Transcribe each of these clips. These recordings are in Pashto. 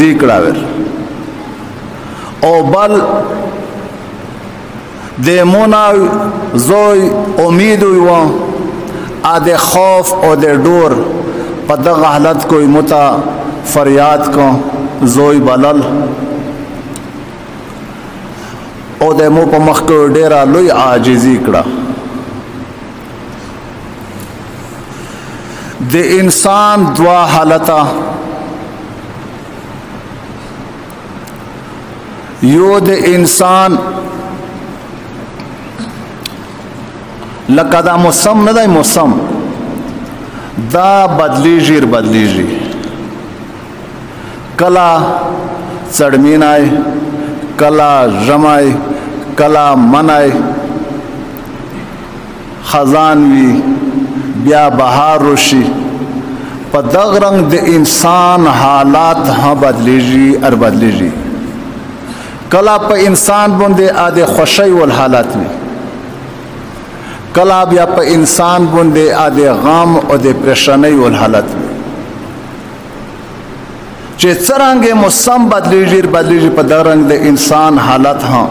عاجزی کړه او بل د مونا زوی امید و اد خوف او د ډور په دغه حالت کوئی متا فریاد کو زوی بلل او د مو په مخ کې ډیره لوی عاجزی کړه د انسان دوا حالتا یو د انسان لکه دا موسم نه دی موسم دا بدلیږي بدلیږي کلا څړمینای کلا ژمی کلا منای خزان وی بیا بهار وشي په دغه رنګ د انسان حالات هم بدلیږي ار بدلیږي کلا په انسان باندې اده خوشي ول حالات وي کلا بیا په انسان باندې اده غم او د پریشانی ول حالت وي چې څرنګه موسم بدلیږي بدلیږي په دغه رنګ د انسان حالت هم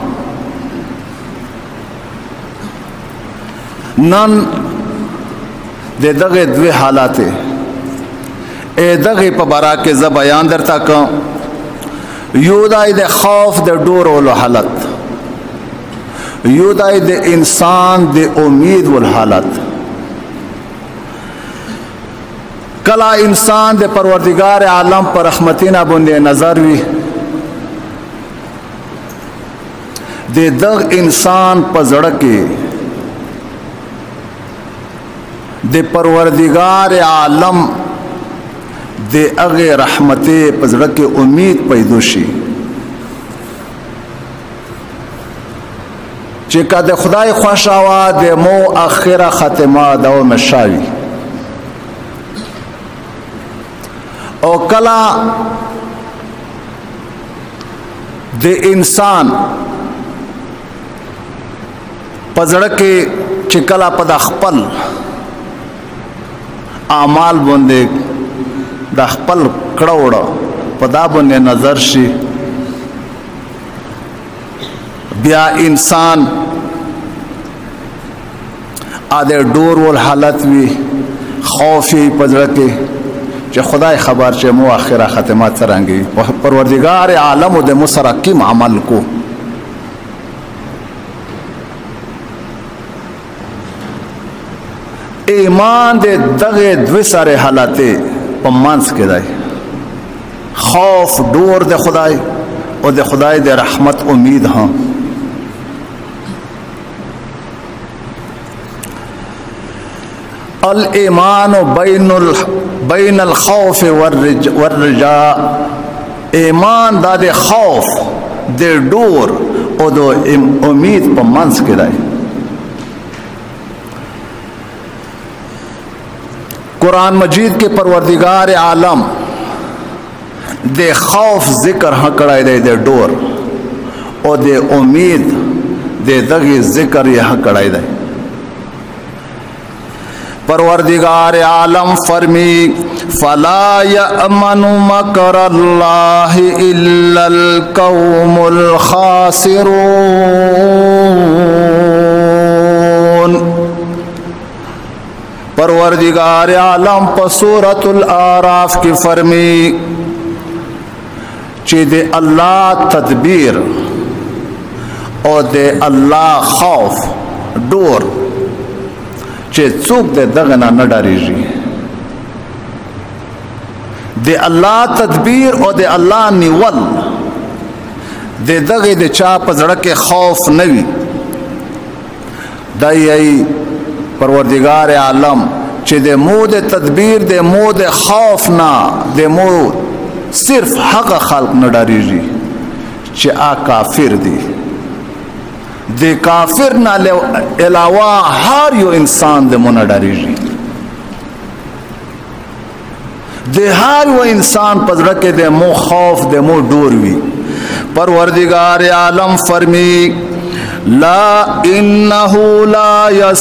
نن د دغه دوه حالات دغه په بارا کې ز بیان درته کوم یو دای د خوف د ډور ول حالت یو دای د انسان د امید ول حالت کلا انسان د پروردگار عالم پر رحمتینا باندې نظر وی د دغه انسان په زړه کې د پروردگار عالم د هغه رحمت په زړه کې امید پیدا شي چې کله خدای خوشاوه د مو اخره ختمه دا مشاوي او کلا د انسان په زړه کې چې کله په خپل اعمال باندې د خپل کړهوړه په دا باندې نظر شي بیا انسان اده ډور ول حالت وی خوفي پزړه کې چې خدای خبر چې مو اخره ختمات څرنګي پروردگار عالم د مسرکم عمل کو ایمان د دغه دوه سره حالت په منځ کې دی خوف ډور د خدای او د خدای د رحمت امید ها الایمان بین الخوف والرجاء ایمان دا د خوف د ډور او د امید په منځ کې دی قرآن مجید کے پروردگار عالم دے خوف ذکر ہاں کڑائی دے دے ڈور او دے امید دے دغی ذکر یہاں کڑائی دے پروردگار عالم فرمی فلا یأمن مکر اللہ الا القوم الخاسرون پروردگار عالم په سورۃ الاعراف کې فرمی چې د الله تدبیر او د الله خوف ډور چې څوک دغه نه ډاریږي د الله تدبیر او د الله نیول دغه د چا په زړه کې خوف نه وي دای پروردگار عالم چې د مود تدبیر د مود خوف نه د مو صرف حق خلق نه ډاریږي چې کافر دي د کافر نه علاوه هر یو انسان د مون ډاریږي د هر یو انسان په زړه کې د مو خوف د مو ډور وي پروردگار عالم فرمی لا انه لا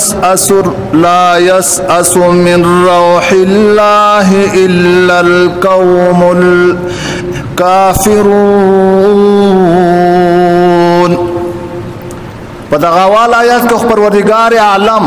يسأس من روح الله الا القوم काफिरून। पदगावाल आयत को परवरदिगार आलम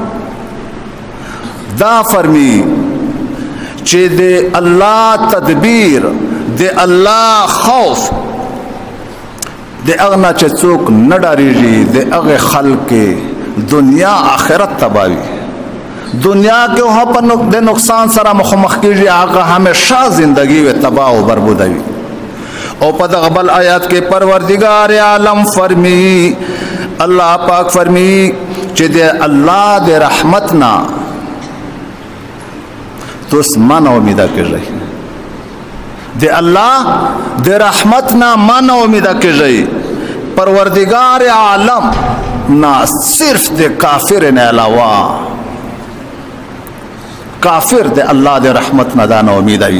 दा फरमी चे दे अल्लाह तदबीर दे अल्लाह खौफ दे अगना चे चूक न डरीजी दे अगे खल के दुनिया आखिरत तबावी। दुनिया के वहाँ पर दे नुकसान सरा मुखमख कीजिए आगा हमेशा जिंदगी व तबाह व बरबुदावी। और पदगबल आयत के परवरदिगार आलम फरमी अल्लाह पाक फरमी चे दे अल्लाह दे रहमत ना तो मन उम्मीदा कर रही दे अल्लाह दे रहमत ना मन उम्मीदा कर रही। परवरदिगार आलम ना सिर्फ दे काफिर ने अलावा काफिर दे अल्लाह दे रहमत ना दाना उम्मीद आई।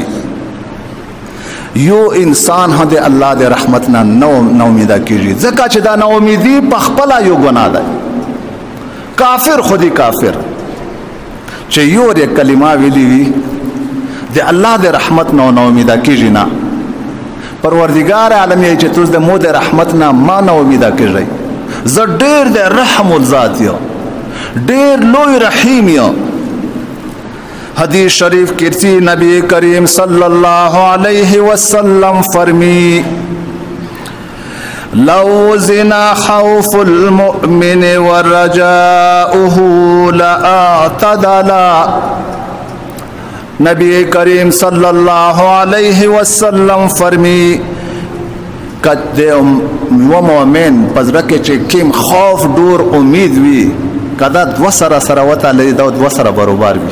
यो इंसान हाँ दे अल्लाह दे रहमत ना न उम्मीदा कीजिए जका चे दाना उम्मीदी पखपला यो गुनाह दे काफिर खुदी काफिर चे यो रे कलिमा विली वी दे अल्लाह दे रहमत ना उम्मीदा कीजिए ना। परवरदिगार आलम ये चे तुझ दे मुँह दे रहमत ना मां ना उम्मीदा कर रही ज डेर दे रहमुल ज़ात यो डेर लोई रहीम यो। हदीस शरीफ कीर्ति नबी करीम सल्लल्लाहु अलैहि वसल्लम फरमी लौ ज़िना खौफुल मुमिन व रजाउहु लअतदला। नबी करीम सल्लल्लाहु अलैहि वसल्लम फरमी कदे वो मोमिन पजरके चेकिम खौफ दूर उम्मीद भी कदा द्वसरा सरवता ले दो द्वसरा बरोबर भी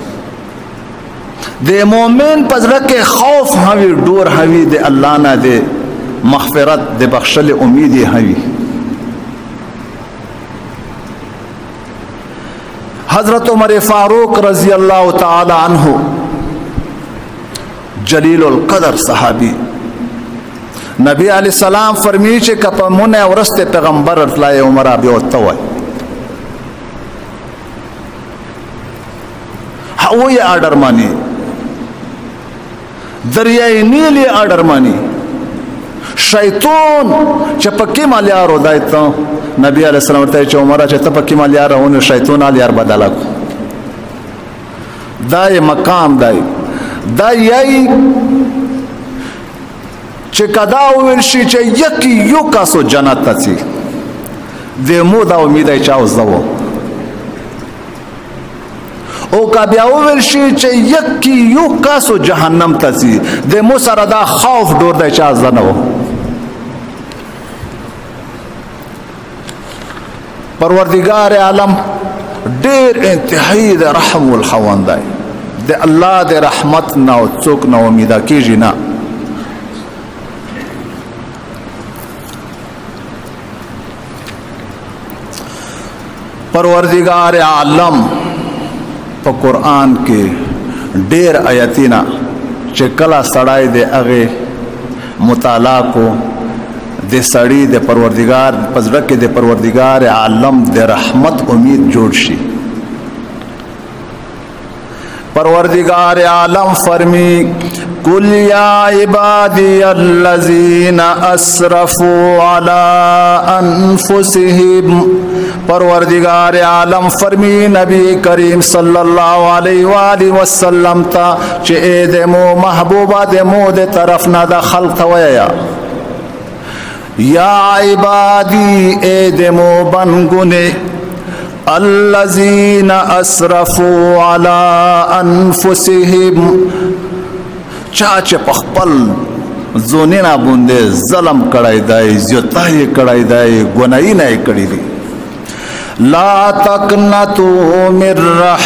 दे मोमिन पजरके खौफ हवी दूर हवी दे अल्लाह ना दे मग़फ़िरत दे बख्शल उम्मीद हवी। हजरत उमर फारूक रजी अल्लाह ताला अन्हु जलीलुल क़दर सहाबी नबी अलैहिस्सलाम फरमीचे कप मुने औरस्ते पैगंबर लाए उमर अबी ओतवा वो ये आर्डर मानी दरियाई नील ये आर्डर मानी शैतान चपक्की मालियार हो दाय तो नबी अलैहिस्सलाम चे उमर चे तपक्की मालियार उन्हें शैतान आलियार बदला को दाय मकाम दाय दाई चे कदा उर्शी चे यकी यू कासो जन्नत तसी दे मुदा उम्मीद है चाउ जवो ओ का ब्याउर्शी चे यकी यू कासो जहन्नम तसी दे मुसरदा खौफ डोर दे चा जनो। परवरदिगार आलम डेर इंतहाई दे रहमुल खवांदा दे अल्लाह दे रहमत ना चुक ना उम्मीदा कीजिए ना। परवरदिगार आलम तो कुरान के डेर आयतीना चकला सड़ाई दे अगे मुताला को दे सड़ी दे परवरदिगार पजरक दे परवरदिगार आलम दे रहमत उम्मीद जोड़शी। परवरदिगार आलम फरमी कुल या इबादियल्लज़ीना अस्रफू अला अनफुसिहिम। परवरदिगार आलम फरमी नबी करीम सल्लल्लाहु अलैहि वसल्लम ता चे दे मो महबूबा दे मो दे तरफ ना दा खल्क तवया या इबादी ए दे मो बनगुने अल्लज़ीना अस्रफू अला अनफुसिहिम चाचे पखपल जोने ना बुंदे जलम कड़ाई दाई ज्योताई कड़ाई दाई गुनाई नहीं कड़ी दी ला तकनतु मिर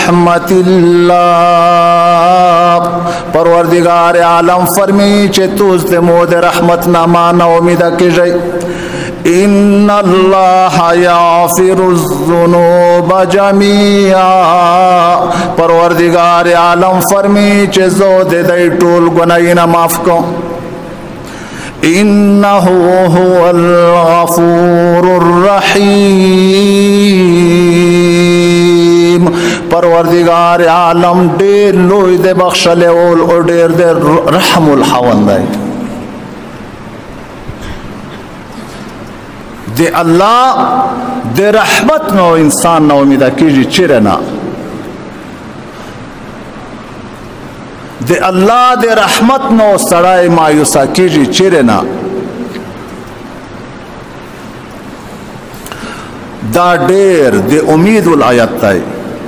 रहमतिल्लाह। परवरदिगार आलम फरमी चे तुझ दे मोद रहमत ना माना उम्मीद की जाए इन्नल्लाह याग़फ़िरुज़्ज़ुनूब जमीआ। परवरदिगार आलम फरमी चे जो दे दई टोल गुनाही ना माफ को इन्नहु हुवल गफ़ूरुर रहीम। परवरदिगार आलम डेर लोई दे बख्शले और डेर दे रहमुल हवंदाई د الله د رحمت نو انسان نو امید کیږي چیرې نه د الله د رحمت نو سړی مایوس کیږي چیرې نه دا ډېر د امید ولایت دی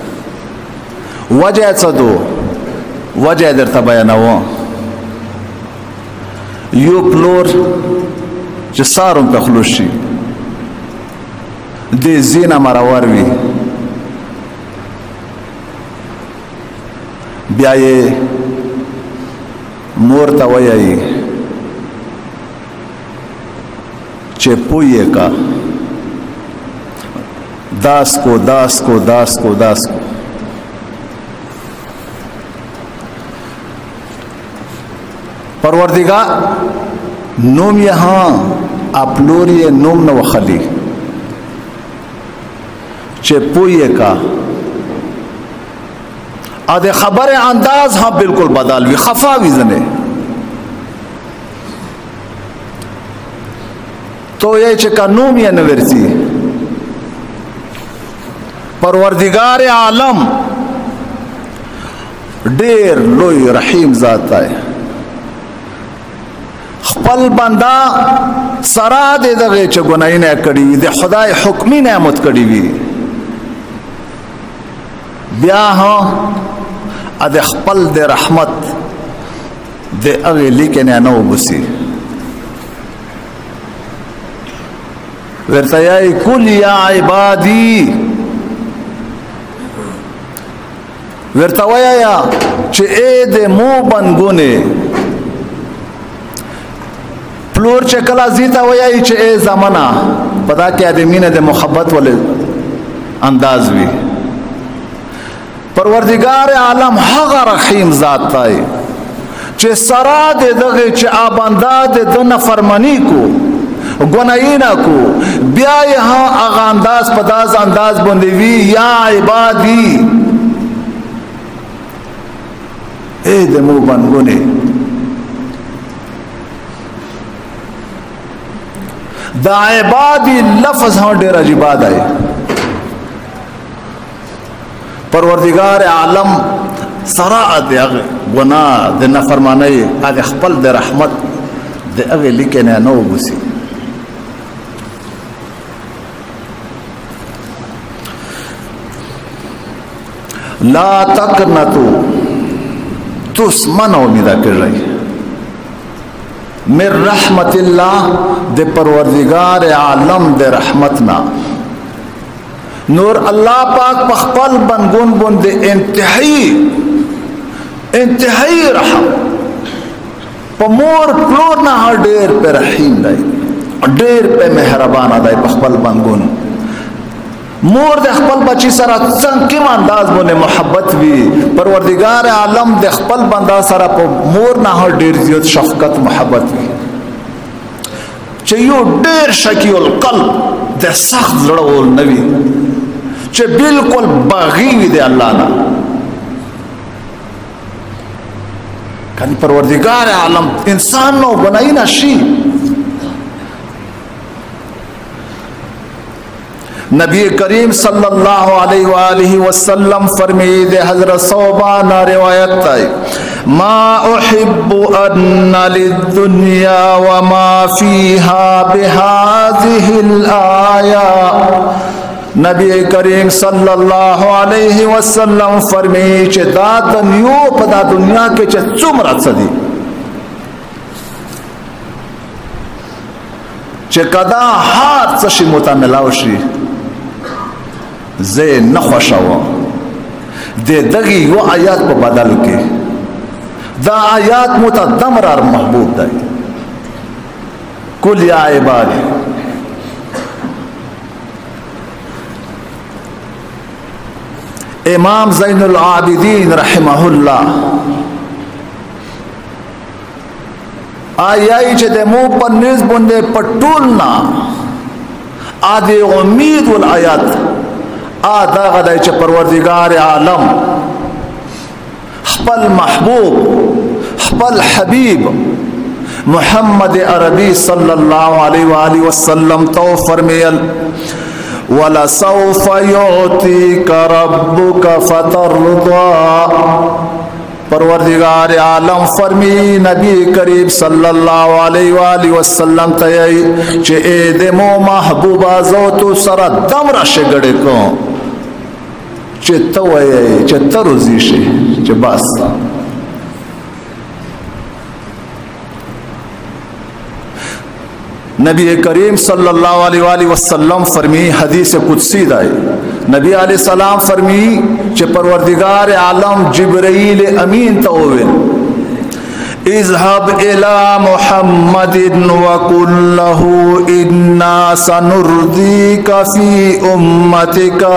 وجه څه دو وجه درته بیانوم یو پلور چې سارم په خلوص شي د زینه مرور وي بیا یې مور ته وایي چې پویې کا داس کو داس کو داس کو داس کو پروردگار نوم یہاں اپلور یہ نوم نو خلی چه پویے کا آدھے خبر انداز ہاں بالکل بدل بھی خفا بھی زنے تو یہ چکا نوم یہ نورسی پروردگار عالم ډیر لوی رحیم ذات ہے خپل بندا سرا دې دغه چې ګناي نه کړی وي د خدای حکمی نعمت کړی وي بیا ها د خپل د رحمت د هغه لیکنه نه وبسي ورته یې کل یا عبادی ورته وایا چې اې د مو بنګونه پلور چې کلا زیتا وایي چې ای زمانہ پتا کې ادمینه د محبت ول انداز وی پروردگار عالم هغه رحیم ذات دی چې سرا د دغه چې آباندا د نافرمانی کو ګناینا کو بیا یې هغه انداز پداز انداز باندې وی یا عبادی اے د مو بنګونه دا عبادی لفظ ہاں ډیر عجیب ہے پروردگار عالم سرا د گناہ د نافرمانی د خپل د رحمت د هغه لیکنه نو وبسي لا تقنطوا تس من امید کړئ من رحمت اللہ دے پروردگار عالم دے رحمتنا نور اللہ پاک پخپل بنگون بن دے انتہائی رحم پمور پلور نہ ہر ڈیر پہ رحیم دائی ڈیر پہ مہربان دائی پخپل بنگون مور د خپل بچی سره څنګه انداز باندې محبت وی پروردگار عالم د خپل بندا سره په مور نه ډیر زیات شفقت محبت وی چې یو ډیر شکی القلب د سخت زړه ول نوی چې بالکل باغی وی د الله نه کله پروردگار عالم انسان نو بنای نشي نبی کریم صلی اللہ علیہ وآلہ وسلم فرمید حضرت صوبانہ روایت ہے ما احب ان للدنیا وما فیها بهذه الآیہ نبی کریم صلی اللہ علیہ وسلم فرمی چې دا دنیا په دا دنیا کې چې څومره څه دي چې کدا هر څه شي متملاو شي زه نخوشاو د دغه یو آیات په بدل کې دا آیات متدمر محبوب دی کل یا عبادی امام زین العابدین رحمه الله آیای چې د مو په نس باندې پټولنا ادي امید والآیات دا غدای چې پروردگار عالم خپل محبوب خپل حبیب मोहम्मद अरबी सल्लल्लाहु अलैहि वसल्लम तो फरमायल वलसौफ युतीका रब्बुका फतरदा। परवरदिगार आलम फरमी नबी करीब सल्लल्लाहु अलैहि वसल्लम तय चे ए देमो महबूबा जो तू सरा दम रशे गड़े को चे तवय चे तरुजी शे चे बस। नबी करीम सल्लल्लाहु अलैहि वसल्लम फरमी हदीस कुदसी दाए नबी अलैहि सलाम फरमी चे परवरदिगार आलम जिब्राइल अमीन तोविल इज़हब इला मुहम्मदिन व कुल लहू इन्ना सनुर्दीका फी उम्मतिका।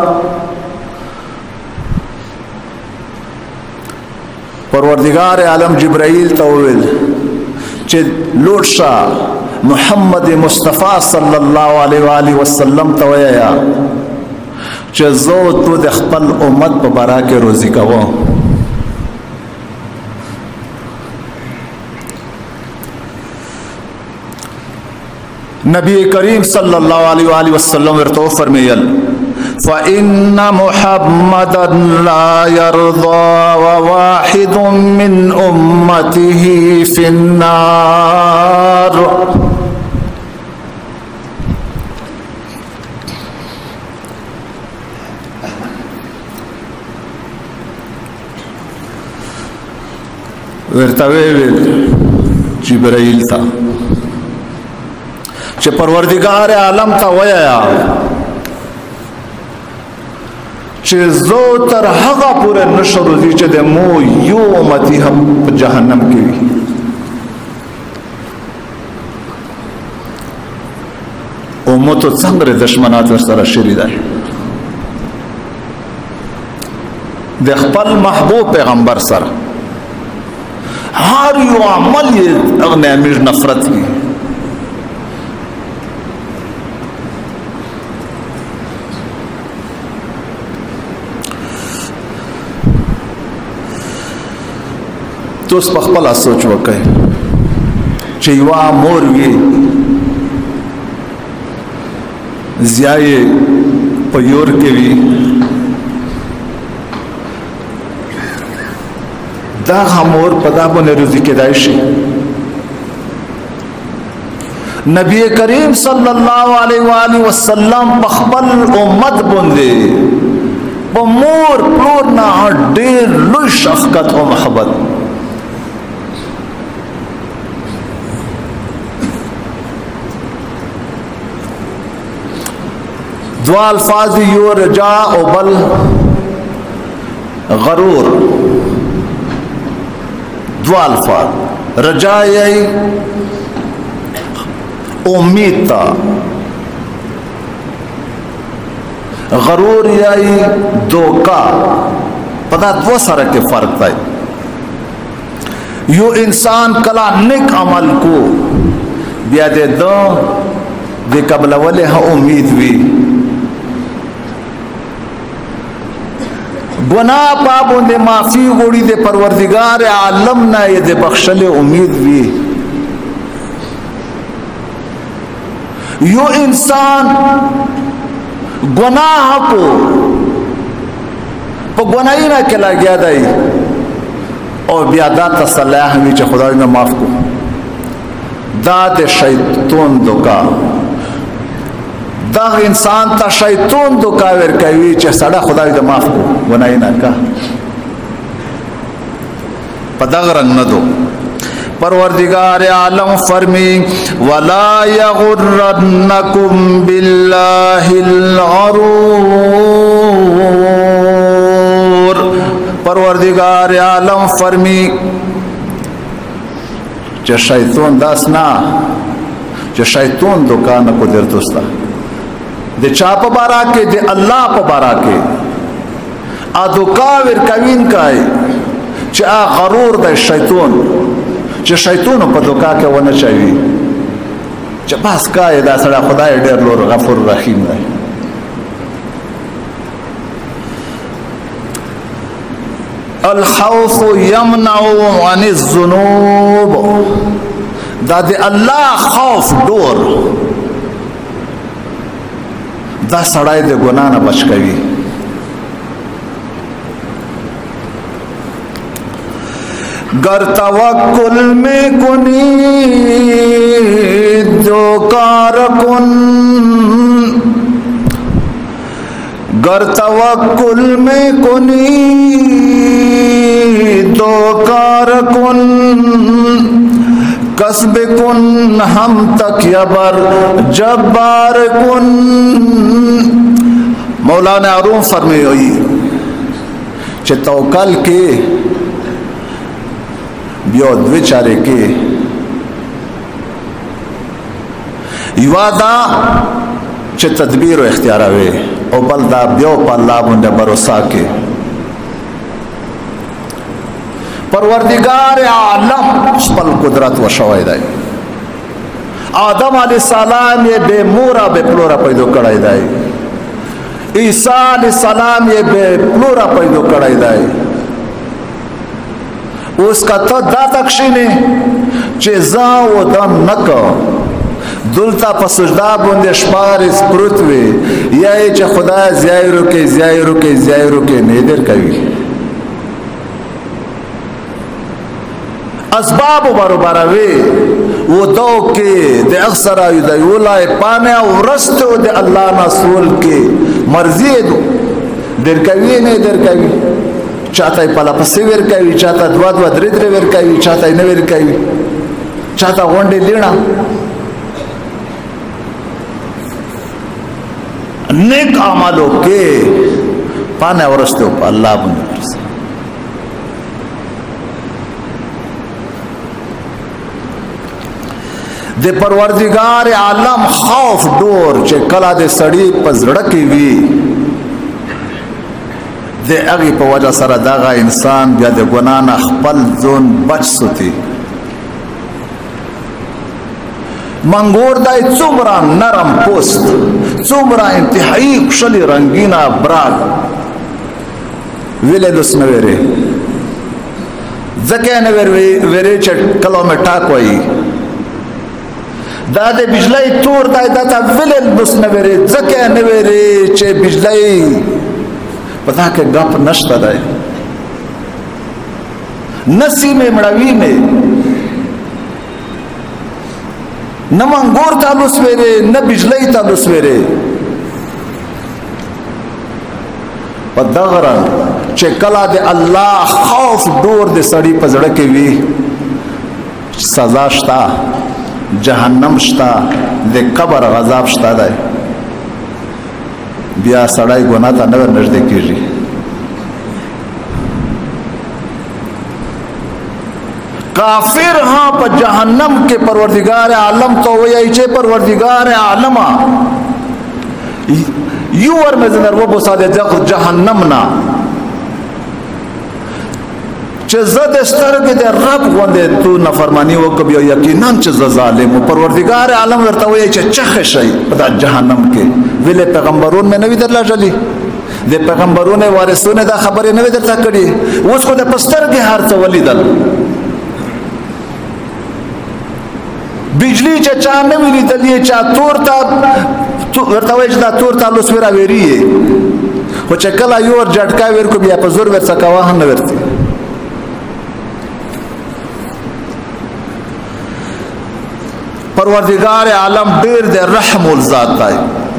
परवरदिगार आलम जिब्राइल तोविल चे लोटशा मोहम्मद मुस्तफ़ा सल्लल्लाहु अलैहि वसल्लम तवया चो तो दखपल उम्मत बरा के रोजी का वो नबी करीम सल्लल्लाहु अलैहि वसल्लम वर्तो फरमायल फ़इन्न मुहम्मदन ला यरदा व वाहिदुम मिन उम्मतिही फिन्नार। वर्तवेल जिब्राइल था चे परवरदिगार आलम था वया चे जो तर हगा पूरे नशरुजी चे दे मो यो उम्मती हम जहन्नम की उम्मत संगरे दुश्मनात सरा शरीदा दे खपल महबूब पैगंबर सर हर यो अमल ये अगने अमीर नफरत की तो उस पखपला सोच वक़्त चीवा मोर ये ज़ियाए पयोर के भी दा हमोर पदाबो ने रुज़ी के दाइशी नबी करीम सल्लल्लाहु अलैहि वसल्लम पखपल उम्मत बुंदे मोर प्लोर ना डेर लुई शफ़क़त व महब्बत दो अल्फाज यो रजा बल गरूर दो अल्फाज रजा यही उम्मीद था गरूर यही धोखा पता दो सारा के फर्क था। यो इंसान कला नेक अमल को बिया दे दो दे कबल वाले हाँ उम्मीद भी गुनाह पापों दे माफी गोड़ी दे परवरदिगार आलम ना ये दे बख्शले उम्मीद भी। यो इंसान गुनाह को गुनाही ना केला गया दाई और ब्यादा तसल्लाह हमें चे खुदा ने माफ को दाद शैतान धोखा दा इंसान ता शैतान धोखा वर कवी चे सड़ा खुदा ने माफ को गुनाही ना का पदग रंग न दो। परवरदिगार आलम फरमी वला यगुर्रन्नकुम बिल्लाहिल गरूर। परवरदिगार आलम फरमी चे शैतान दास ना चे शैतान दुकान को देर दोस्ता दे चाप बारा के दे अल्लाह प बारा के आ दुकाविर कवीन काई चे आ गरूर दे शैतान चे शैतान पर दुका के वन चाहिए चे बस का दा सड़ा खुदा डेर लोर गफूर रहीम है। अल खौफ यमनउ अनिज़ ज़ुनूब دا د الله خوف ډور دا سړی د ګناه نه بچ کوي. گر توکل میں کنی دو کار کن گر توکل میں کنی دو کار کن کسب کن ہم تک یبر جبار کن. مولانا روم فرمائی ہوئی چې توکل کې بیا دوی چارې کې یوا دا چې تدبیر او اختیار وي او بل دا بیا په الله باندې باور کې. پروردگار عالم خپل قدرت وشوي دی. آدم علیہ السلام یې بے مورا بے پلورا پیدا کړی دی. عیسی علیہ السلام یې بے پلورا پیدا کړی دی. اوس کا ته دا تکشینه چې زا و دم نکو دلته په سجدا باندې شپارس پروت وي یا چې خدای زیایرو کې نه در کوي. اسباب برابروي و دو کې د اکثر ایو د ولای پانه او رستو د الله رسول کې مرضی در کوي نه در کوي. چاته پلا پسې ور کوي چاته دوا درې ور کوي چاته نه ور کوي چاته غونډې لینا نیک اعمالو کې پانه ورستو په الله باندې د پروردگار عالم خوف ډور چې کله د سړی په زړه کې وي د هغې په وجه سره دغه انسان بیا د ګناه نه خپل ځون بچ ساتي. منګور دی څومره نرم پوست څومره انتهایی ښکلي رنګینه براق ویلې دوس نه ویرې ځکه نه ویرې چې کله مې ټاک وایي دا د بجلی تور دی دا ته ویلې دوس نه ویرې ځکه نه ویرې چې بجلی پتا کہ گپ نشتا دے نسی میں مڑوی میں نہ منگور تالو سویرے نہ بجلی تالو سویرے پا دغرن چے کلا دے اللہ خوف دور دے سڑی پا زڑکے وی سزا شتا جہنم شتا دے قبر غذاب شتا دے بیا سړی ګناه ته نور نږدې کیږي. کافر ہاں په جهنم کې پروردگار عالم تو وایي چې پروردگار عالم یو ور مزنر و بوسا د جهنم نا چې زد سترګې د رب غوندې تو نافرمانی وکړي او یقینا چې ظالم پروردگار عالم ورته وایي چې چخه شي په جهنم کې ویلې پیغمبرون مې نوی درلا جلی د پیغمبرونو وارثونه دا خبرې نوی درته کړي اوس خو د پستر کې هر څه ولیدل بجلی چې چا نه ولیدل چې تور تا ورته وایي چې دا تور تالو سویرا ویری خو چې کله یو ور جټکا ور کو بیا په زور ورڅ کاوه نه ورته. پروردگار عالم ډیر د رحم الذات دی.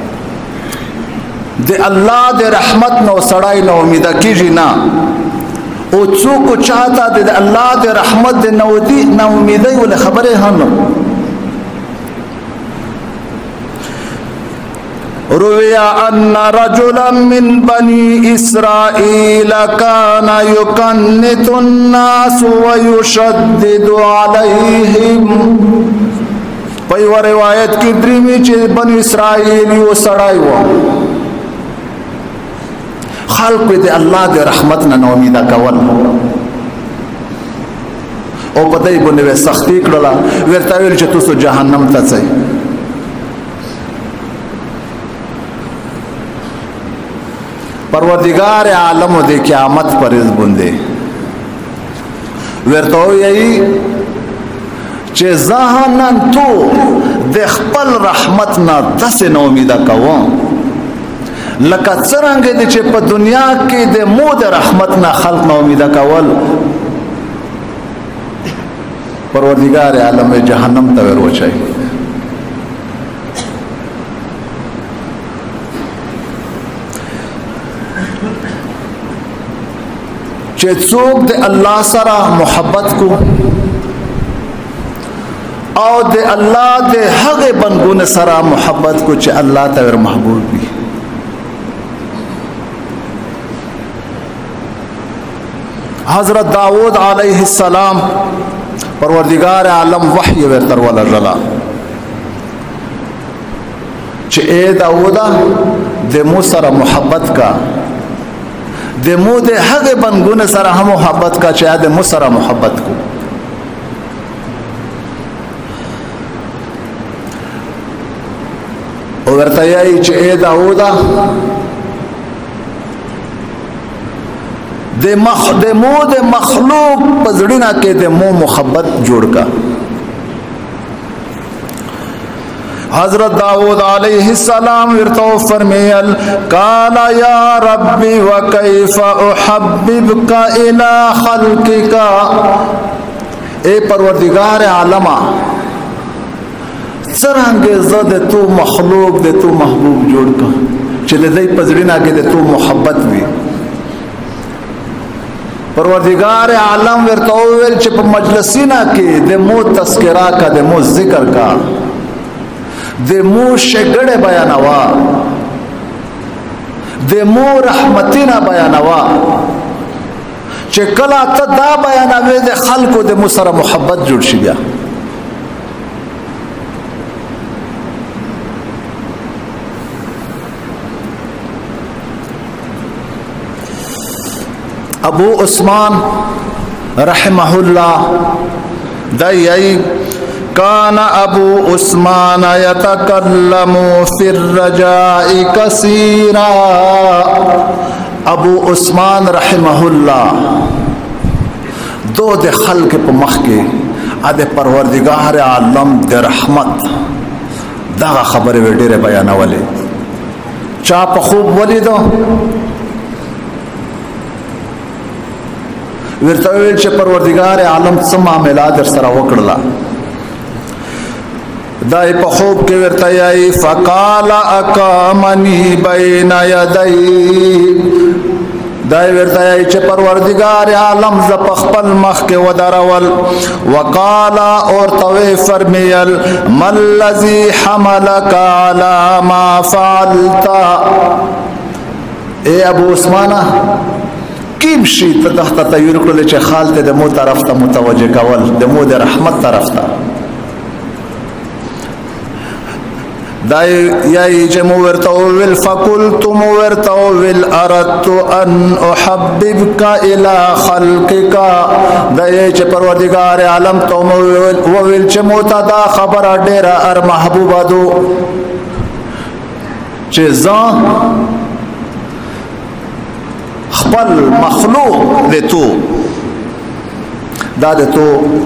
د الله د رحمت نو سړای نو امید کیږي نه او څوک چاته د الله د رحمت د نو دی نو امیدای ول خبره هم رویا ان رجلا من بني اسرائيل كان يكنت الناس ويشدد عليهم. په یو روایت کې درېمې چې بني اسرائیل یو سړی و خلق د الله د رحمت نه امید کول او په دای باندې سختی کړله ورته ویل چې تاسو جهنم ته ځئ. پروردگار عالم د قیامت پر ورځ باندې ورته وایي چې ځانن تو د خپل رحمت نه داسې نا امیده کوم لکه څرنګه دي چې په دنیا کې د مو د رحمت نه خلق نا امیده کول پروردگار عالم جهنم ته ورچای. چې څوک د الله سره محبت کو او د الله د هغه بندګانو سره محبت کو چې الله ته ور محبوب وي. حضرت داود علیہ السلام پروردگار عالم وحی ورتر ولا رلا چې اے داودا د مو سره محبت کا د مو د هغه بندګانو سره هم محبت کا چې د مو سره محبت کو. او ورته یې چې اے داودا د مو د مخلوق پزړینا کې د مو محبت جوړ کا. حضرت داود علیہ السلام ورته فرمیل قال یا ربی وکیف احببک الی خلقک اے پروردگار عالم څرنګه زه د تو مخلوق د تو محبوب جوړ کا چې د دې پزړینا کې د تو محبت وي. پروردگار عالم ورته ویل چې په مجلسینا کې د مو تذکرہ کا د مو ذکر کا د مو شګړه بیانوا د مو رحمتنا بیانوا چې کله ته دا بیانوي د خلکو د مو سره محبت جوړ شي. بیا ابو عثمان رحمه الله دایي کان ابو عثمان یتکلم فی الرجاء کثیرا. ابو عثمان رحمه الله دو د خلق په مخ کې د پروردگار عالم د رحمت دا خبره ډیره بیانولې. چا په خوب ولیدو ورته ویل چې پروردگار عالم څه معاملات در سره وکړلا. دای په خوب کې ورته یې فقال اقامني بین یدی دای ورته یې چې پروردگار عالم ز په خپل مخ کې ودرول. وقال اور توي فرمیل مل الذی حملک علی ما فعلت اے ابو عثمان کیم شي ته تحت تیور کړل چې خالته د مو طرف ته متوجه کول د مو د رحمت طرف ته دای یای چې مو ورته ویل فقلت مو ورته ویل اردت ان احببک الی خلقک دای چې پروردگار عالم ته مو ویل چې مو ته دا خبر ډیره ار محبوبه دو چې ځان خپل مخلوق د تو دا د تو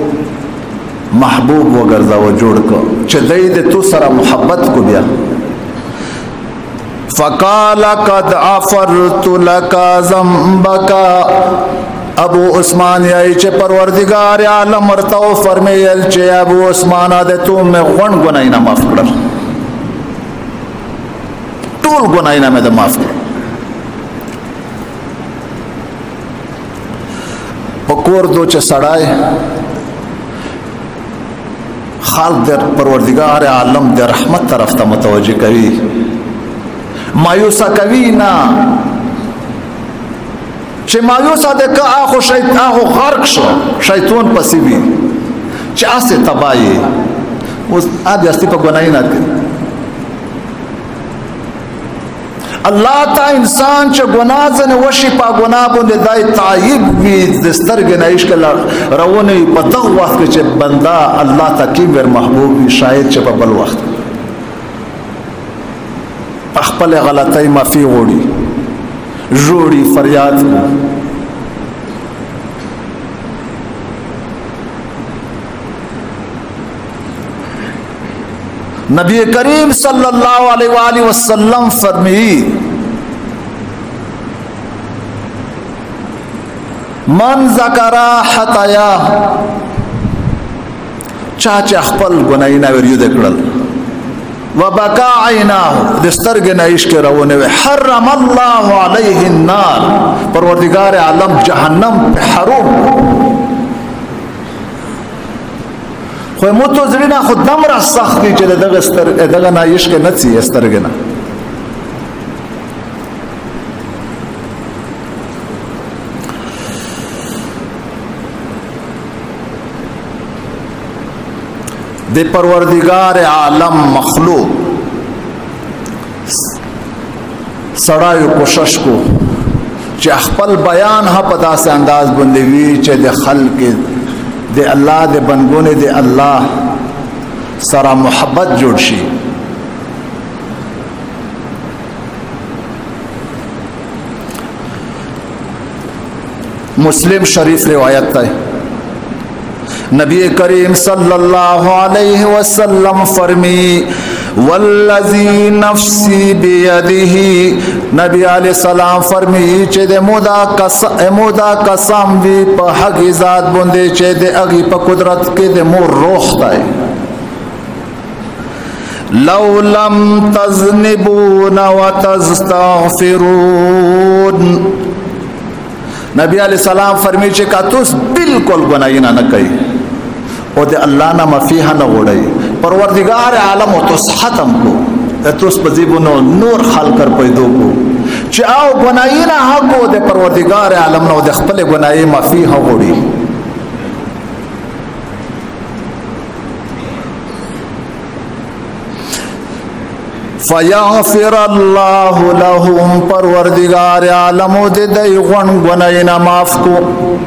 محبوب وګرځا و جوړ کو چې د تو سره محبت کو. بیا فقال قد عفرت لك ذنبك ابو عثمان یای چې پروردگار عالم ورته فرمایل چې ابو عثمان د تو مې غون ګنای نه معاف کړل ټول ګنای نه مې د معاف کړل. پکور دو چې سړای خالق در پروردگار عالم در رحمت طرف ته متوجه کوي مایوسه کوي نه چې مایوسه د که اخو شیطان اخو غرق شو شیطان پسې وي چې اسه تبای اوس ا دې است په ګنای نه کوي. الله تا انسان چې ګناه زنه وشي په ګناه باندې دای تعیب وي د سترګې نه اشکل روونه په دغه وخت کې چې بندا الله تکیم ور محبوب وي شاید چې په بل وخت خپل غلطۍ معافي غوړي جوړي فریاد नबी करीम सल्लल्लाहु अलैहि वसल्लम फरमाई मन ज़करा हताया चाचा खपल गुनाइना वरियो देखड़ल व बका आइना दस्तर के नइश के रवोने वे हर्रम अल्लाह अलैहि नार परवरदिगार आलम जहन्नम पे हराम खो मुतो जरीना खुद दमरा सख्ती चले दगस्तर दगना इश्क नची अस्तर के ना दे परवरदिगार आलम मखलूक सड़ायो कोशिश को चे अखपल बयान हा पता से अंदाज बंदेवी चे दे खल के दे अल्लाह दे बनगुने दे अल्लाह सरा मोहब्बत जोड़शी मुस्लिम शरीफ रिवायत है नबी करीम सल्लल्लाहु अलैहि वसल्लम फरमी वल्लज़ी नफ्सी बियदिही नबी अलैहि सलाम फरमी चे दे मुदा कसम भी प हक ज़ात बुंदे चे दे अगी प कुदरत के दे मोर रोखता है लौ लम तज़निबून व तस्तग़फिरून नबी अलैहि सलाम फरमी चे का तुस बिल्कुल गुनाही ना कई ओ दे अल्लाह ना मफीहा न गोड़ई परवरदिगार आलम तो खत्म को तुस पजीबुनो नूर खाल कर पैदो को चाओ गुनाही ना हको दे परवरदिगार आलम न दे खपले गुनाही मफीहा गोड़ी फयग़फिर अल्लाहु लहुम परवरदिगार आलम दे दई गुनाही ना माफ को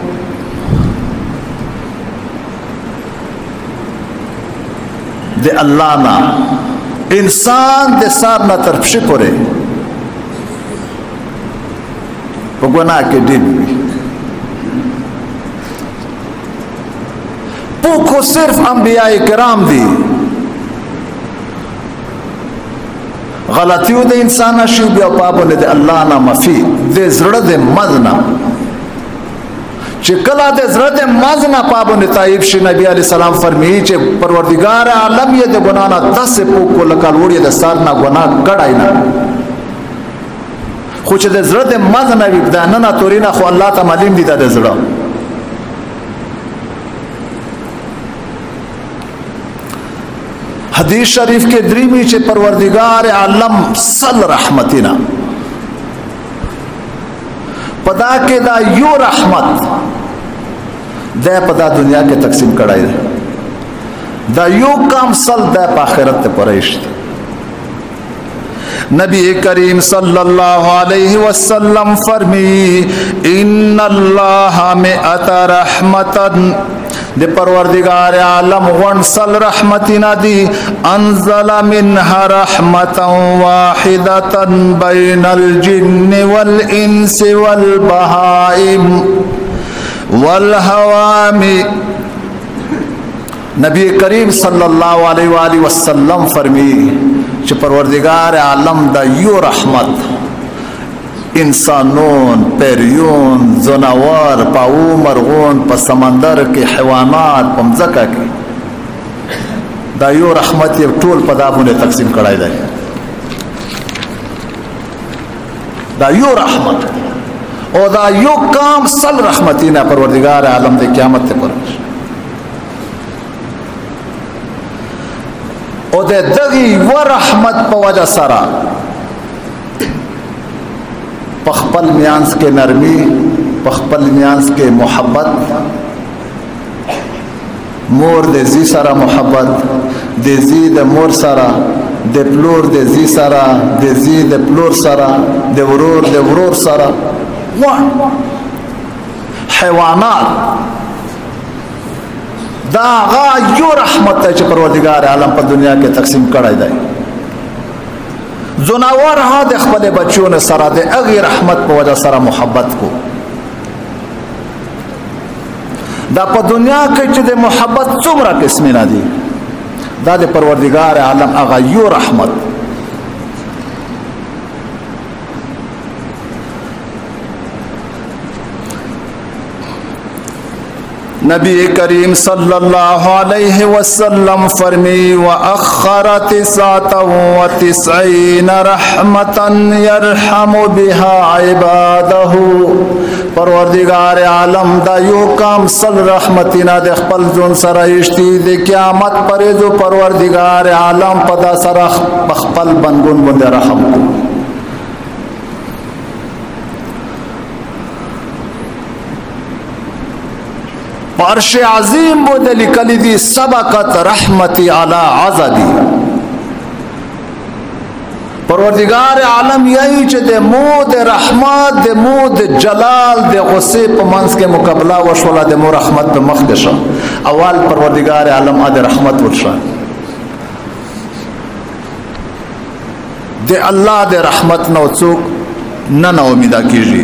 दे अल्लाह ना इंसान दे सार ना तरफशी करे वो गुनाह के डिब भी पुखो सिर्फ अंबिया किराम दी गलतियों दे इंसान शीब या पापो ने दे अल्लाह ना मफी दे जड़ दे मजना चिकला दे जड़ दे मजना पापो ने ताइब शी नबी अलैहि सलाम फरमी चे परवरदिगार आलम ये दे गुनाह ना 10 से पुखो लकल वोड़ी दे सार ना गुनाह कड़ाई ना कुछ दे जड़ दे मजना भी दाना ना तोरीना खो अल्लाह ता मालूम दी दे जड़ हदीस शरीफ के द्रीमी चे परवरदिगार आलम सल रहमतिना पदा के दा यो रहमत दे पदा दुनिया के तकसीम कड़ाई दा यो काम सल दे आखिरत परइश्त नबी करीम सल्लल्लाहु अलैहि वसल्लम फरमी इन्नल्लाह मिअत रहमतन दे परवरदिगार आलम वन सल रहमतिना दी अंज़ला मिन्हा रहमतन वाहिदतन बैनल जिन्न वल इंसी वल बहाइम वल हवामी नबी करीम सल्लल्लाहु अलैहि वसल्लम फरमी च परवरदिगार आलम दा यो रहमत इंसानों पेरियोन जनावर पाऊ मरगोन प समंदर के हैवानात पमजका के दायो रहमत ये टोल पदाबों ने तकसीम कराई जाए दायो रहमत और दायो काम सल रहमती ना परवरदिगार आलम दे क़यामत पर और दे दगी व रहमत प वजह सरा पखपल मियांस के नरमी पखपल मियांस के मोहब्बत मोर दे जी सारा मोहब्बत दे जी दे मोर सारा दे प्लोर दे जी सारा दे जी दे प्लोर सारा दे वरोर सारा हैवानात दागा यो रहमत है परवरदिगार आलम पर दुनिया के तकसीम कराई जाए जुनावर हाँ दे खपले बच्चों ने सरा दे अगी रहमत पर वजह सरा मोहब्बत को दा पर दुनिया के दे मोहब्बत चुमरा किस्मी ना दी دا د پروردگار عالم هغه یو رحمت. نبی کریم صلی اللہ علیہ وسلم فرمی وَأَخَّرَ 99 رحمتاً يرحم بها عباده. پروردگار عالم دا یو کام سل رحمتینا د خپل ځون سره اشتی د قیامت پرې جو پروردگار عالم پدا سره خپل بندګون باندې رحم کو. عرش عظیم بود لیکلی دی سبقت رحمتی علی عضدی. پروردگار عالم یہی چه دے مود رحمت دے مود جلال دے غصے پا منس کے مقابلہ وشولا دے مو رحمت پا مخدشا. اول پروردگار عالم آدے رحمت ورشا دے اللہ دے رحمت نو چوک نہ امیدہ کیجی.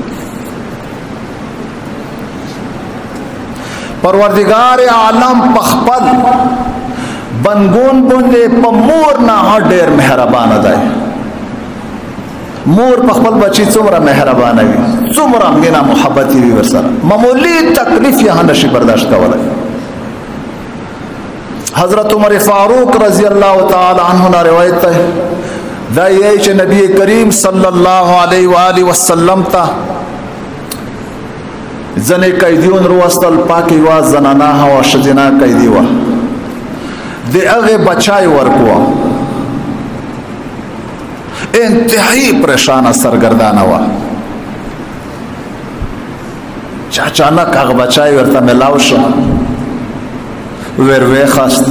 پروردگار عالم پخپل بنگون بندے پا مور نا ډیر مہربان دائی. مور پخپل بچی څومره مہربان وي څومره مینا محبتی وي ورسره معمولی تکلیف یې نشي برداشت کولای. حضرت عمر فاروق رضی اللہ تعالی عنہ نا روایت ہے دا یہی چې نبی کریم صلی اللہ علیہ وآلہ وسلم تا زنی قیدیون روستل پاکی وا زنانا هوا شجنا قیدی وا دی اغه بچای ورکوا انتہائی پریشان سرگردان وا اچانک هغه بچای ورته ملاو شو ور وې خاص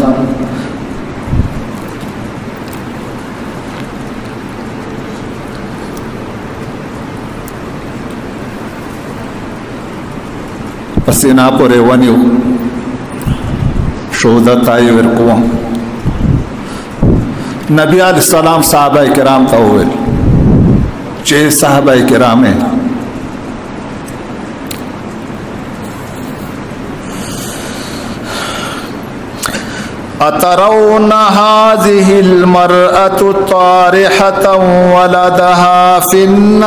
پسینا پورے ونیو شہودت آئی ورکو. نبی علیہ السلام صحابہ کرام تا ہوئے 6 صحابہ کرام ہیں. اترون هذه المرأة طارحة ولدها في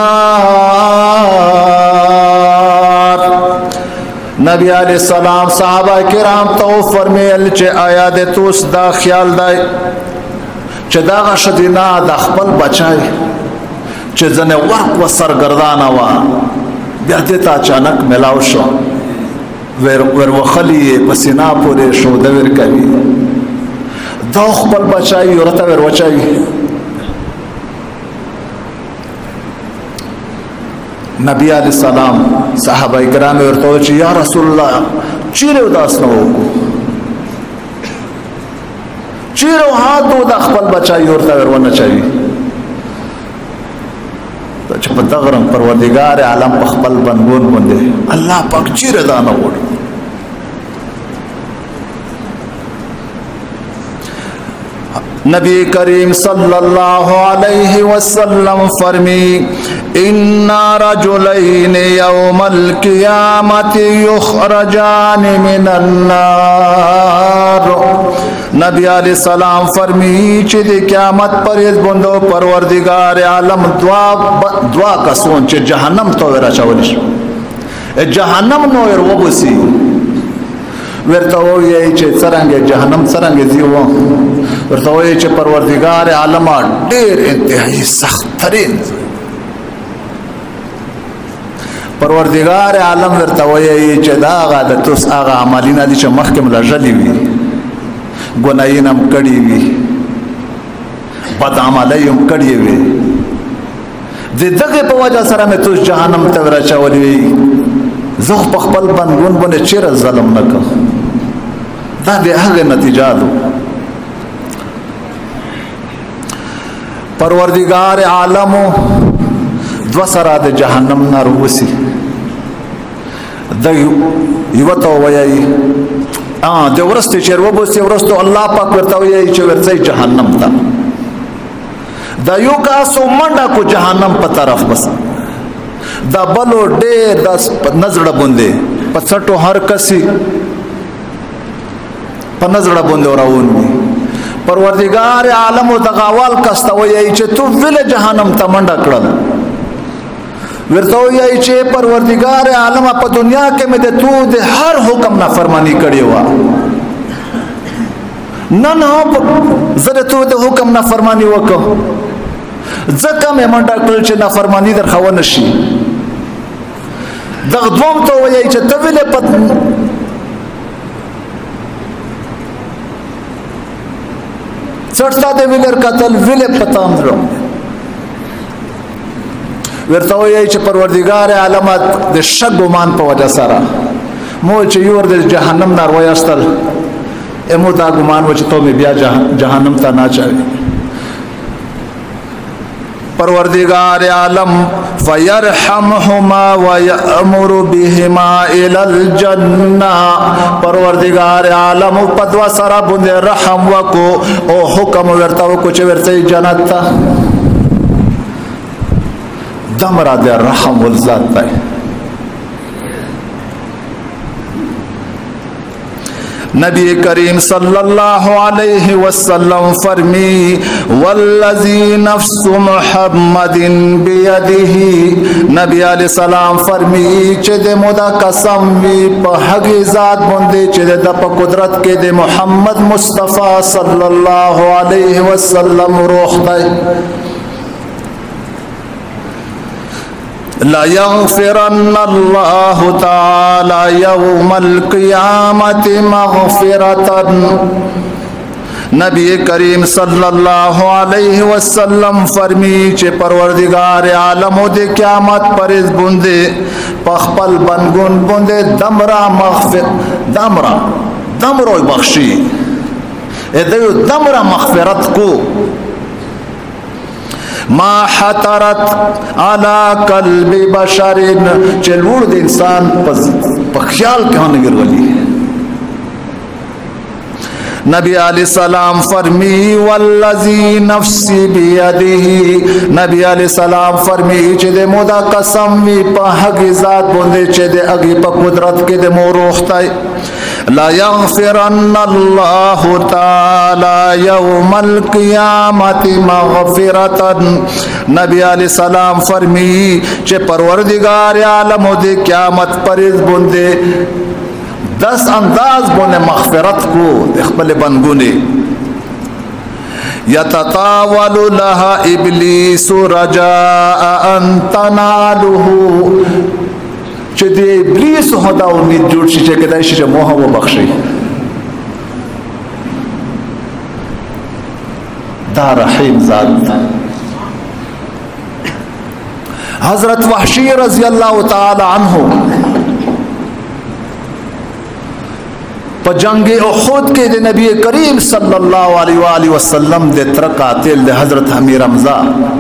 النار. نبی علیہ السلام صحابہ کرام تو فرمیل چې آیا د توس دا خیال دی چې دا غشدینا د خپل بچای چې ځنه ورک و سرګردانه وا بیا دې ته اچانک ملاو شو ور وخلی پسینا پورې شو د ور کوي دا خپل بچای ورته ور وچای. نبی علیہ السلام صحابہ کرام ورته چې یا رسول الله چیرې وداس نه وکړو چیرې هاتو د خپل بچای ورته ورونه چي چې په دغه رنګ پروردگار عالم په خپل بندګون باندې الله پاک چیرې دا نه وړ. نبی کریم صلی اللہ علیہ وسلم فرمی ان رجلین یوم القیامت یخرجان من النار. نبی علیہ السلام فرمی چې د قیامت پر از بندو پروردگار عالم دعا کسون چې جهنم تو راچول شي جهنم نو ور وبسي ورته وایي چې څنګه جهنم څنګه دیو ورته وایي چې پروردگار عالم ډېر انتهایی سخت ترين پروردگار عالم ورته وایي چې دا غاده توس هغه عملونه دي چې مخکې ملژلې وي ګناینم کړي وي بد عملیم کړي وي د دغه په وجه سره مې توس جهنم ته ورچولې وي زه په خپل بندګون باندې چیرې ظلم نکړم دا د هغه نتیجه ده. پروردگار عالم دو سره د جهنم نه روسي د یو ته وایي د ورسته چې وبوسي ورسته الله پاک ورته وایي چې ورځي جهنم ته دا یو کاسو منډه کو جهنم په طرف بس دا بلو ډېر د نظر باندې په څټو هر کسي په نظر باندې راوون परवरदिगार आलम ओ दगावाल कस्ता वही चे तू विले जहानम तमंडा कड़ल विरतो यही चे परवरदिगार आलम आप दुनिया के में दे तू दे हर हुक्म ना फरमानी कड़ी हुआ न जरे तू दे हुक्म ना फरमानी वको जका में मंडा कड़ल चे ना फरमानी दर खवा नशी दगदवम तो यही चे तविले पत चढ़ता दे विलर कतल विले पताम द्रो विरता यही चे परवरदिगार आलमत दे शक गुमान पर वजह सारा मोल चे यूर दे जहन्नम नार वयस्तल एमुदा गुमान वच तो में बिया जहन्नम ता ना चाहे परवरदिगार आलम फयरहमुहुमा व यअमुरु बिहिमा इलल जन्ना परवरदिगार आलम पदवा सारा बुंदे रहम वको ओ हुक्म वर्ता वो कुछ वर्ते जन्नत ता दमरा दे रहम वल जात है नबी करीम सल्लल्लाहु अलैहि वसल्लम फरमी वल्लज़ी नफ्सु मुहम्मदिन बियदिही नबी अलैहि सलाम फरमी चेदे मोदा कसम वी पहगी जात बंदे चेदे दप कुदरत के दे मोहम्मद मुस्तफ़ा सल्लल्लाहु अलैहि वसल्लम रोखता ला यग़फ़िरन्नल्लाहु तआला यौमल क़ियामति मग़फ़िरतन नबी करीम सल्लल्लाहु अलैहि वसल्लम फरमी चे परवरदिगार आलम दे क़यामत पर इस बुंदे पखपल बनगुन बुंदे दमरा मग़फ़िर दमरो बख्शी ए दे दमरा मग़फ़िरत को मा हतरत अला कल्बि बशरिन चलूड़ इंसान पख्याल क्यों निगर वली नबी अलैहि सलाम फरमी वल्लज़ी नफ्सी बियदिही नबी अलैहि सलाम फरमी चेदे मोदा कसम वी पहगी जात बोंदे चेदे अगी प कुदरत के दे मोरोखताई ला यग़फ़िरन्नल्लाहु तआला यौमल क़ियामति मग़फ़िरतन नबी अलैहि सलाम फरमी चे परवरदिगार आलम दे क़यामत पर इस बुंदे 10 अंदाज बोने मग़फ़िरत को इख़बल बनगुने यततावलु लहा इब्लीसु रजाअ अन तनालुहु चेदे इब्लीस होदा उम्मीद जुड़ शीचे के दाई शीचे मोह वो बख्शी दा रहीम ज़ात हज़रत वहशी रज़ी अल्लाह ताला अन्हु पर जंगे उहुद के दे नबी करीम सल्लल्लाहु अलैहि वसल्लम दे तरकातिल दे हज़रत अमीर हमज़ा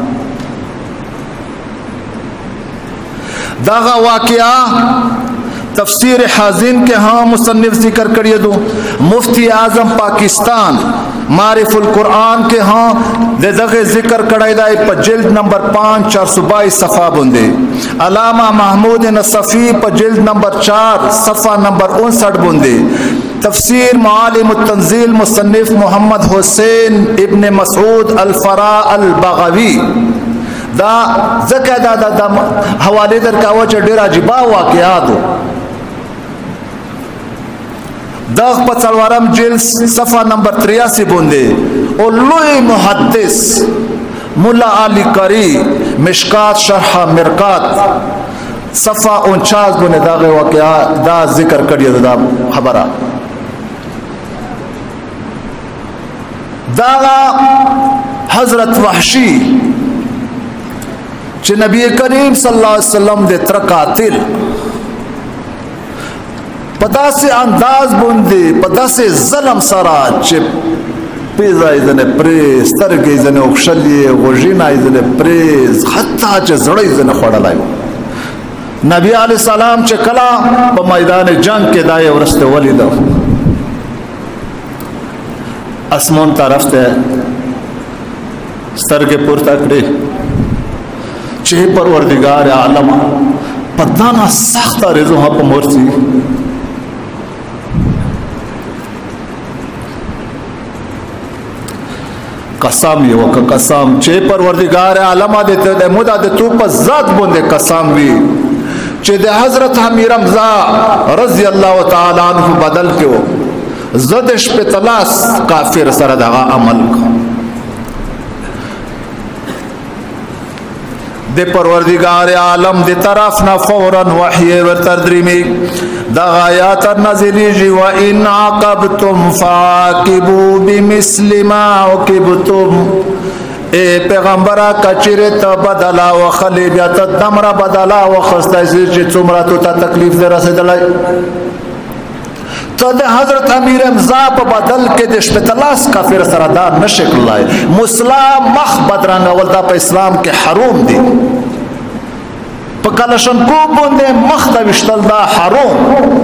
दागा वाक़या तफसीर हाज़िन के हाँ मुसन्निफ जिक्र करिए दो मुफ्ती आज़म पाकिस्तान मारिफुल कुरान के हाँ दे दगे जिक्र कड़ाई पर जिल्द नंबर 5 422 सफ़ा बुंदे अलामा महमूद नसफ़ी पर जिल्द नंबर 4 सफ़ा नंबर 59 बुंदे तफसीर मालिम तंजील मुसन्निफ मोहम्मद हुसैन इब्न मसूद अल फरा अल बग़वी दा जका दा हवाले दर का वो डेरा जिबा वाक़यात दग पचलवारम जिल सफ़ा नंबर 83 बुंदे और लुई मुहद्दिस मुल्ला अली करी मिशकात शरह मिरकात सफ़ा 49 बुंदे दागे वाक़या दा जिक्र करिए दा खबरा दागा हज़रत वहशी चे नबी करीम सल्लल्लाहु अलैहि वसल्लम दे तरकातिल पता से अंदाज बुंदे पता से ज़लम सरा चे पेजा इज़ने प्रेस तरगे इज़ने उक्षलिए गोजिना इज़ने प्रेस हत्ता चे जड़े इज़ने खोड़ा लायो नबी अलैहि सलाम चे कला प मैदान जंग के दाए वरस्ते वली दो आसमान तरफ ते सर के पुरता करे चे परवरदिगार आलम पदाना सख्त रेजो हाँ पर मोरसी قسم یو که قسم چې پروردگار عالم دې ته مودا د تو په ذات باندې قسم وی چې د حضرت امیر حمزه رضی الله تعالی عنہ بدل کېو زد شپتلاس کافر سره دغه عمل کو د پروردگار عالم د طرف نه فورا وحی ورتر درمی دا آیات نازلیږي و ان عاقبتم فعاقبوا بمثل ما عوقبتم اے پیغمبره کچره ته بدلا و خلی بیا ته دمره بدلا و خسته چې څومره ته تکلیف در رسیدلای ته د حضرت امیر حمزه په بدل کې د شپتلاس کافر سره دا نشکلای مسلم مخ بدرنګول دا په اسلام کې حرام دي په کلشنکو باندې مخ د وشتل دا حرام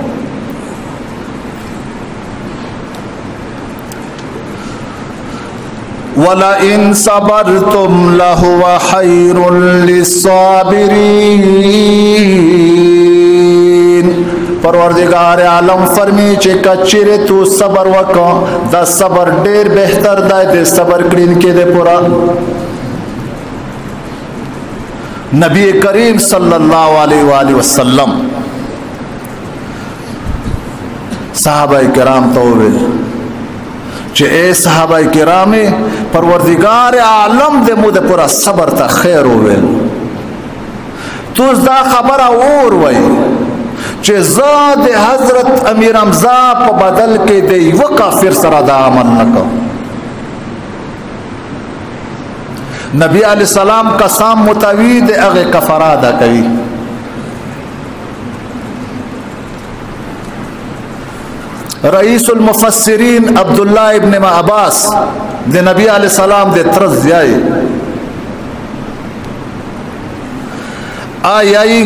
ولئن صبرتم لهو خير للصابرين پروردگار عالم فرمی چې کچره تو صبر وکړه دا صبر ډیر بهتر دی د صبر کړین کې د پورا نبی کریم صلی الله علیه و آله وسلم صحابه کرام ته ویل چې اے صحابه کرام پروردگار عالم د مو د پورا صبر ته خیر ویل تو دا خبره اور وای چې زاد حضرت امیر حمزه په بدل کې دی و کافر سره دا عمل نکو نبی علیہ السلام قسم متوید هغه کفاره ادا کوي رئیس المفسرین عبداللہ ابن عباس د نبی علیہ السلام د طرز ځای آیای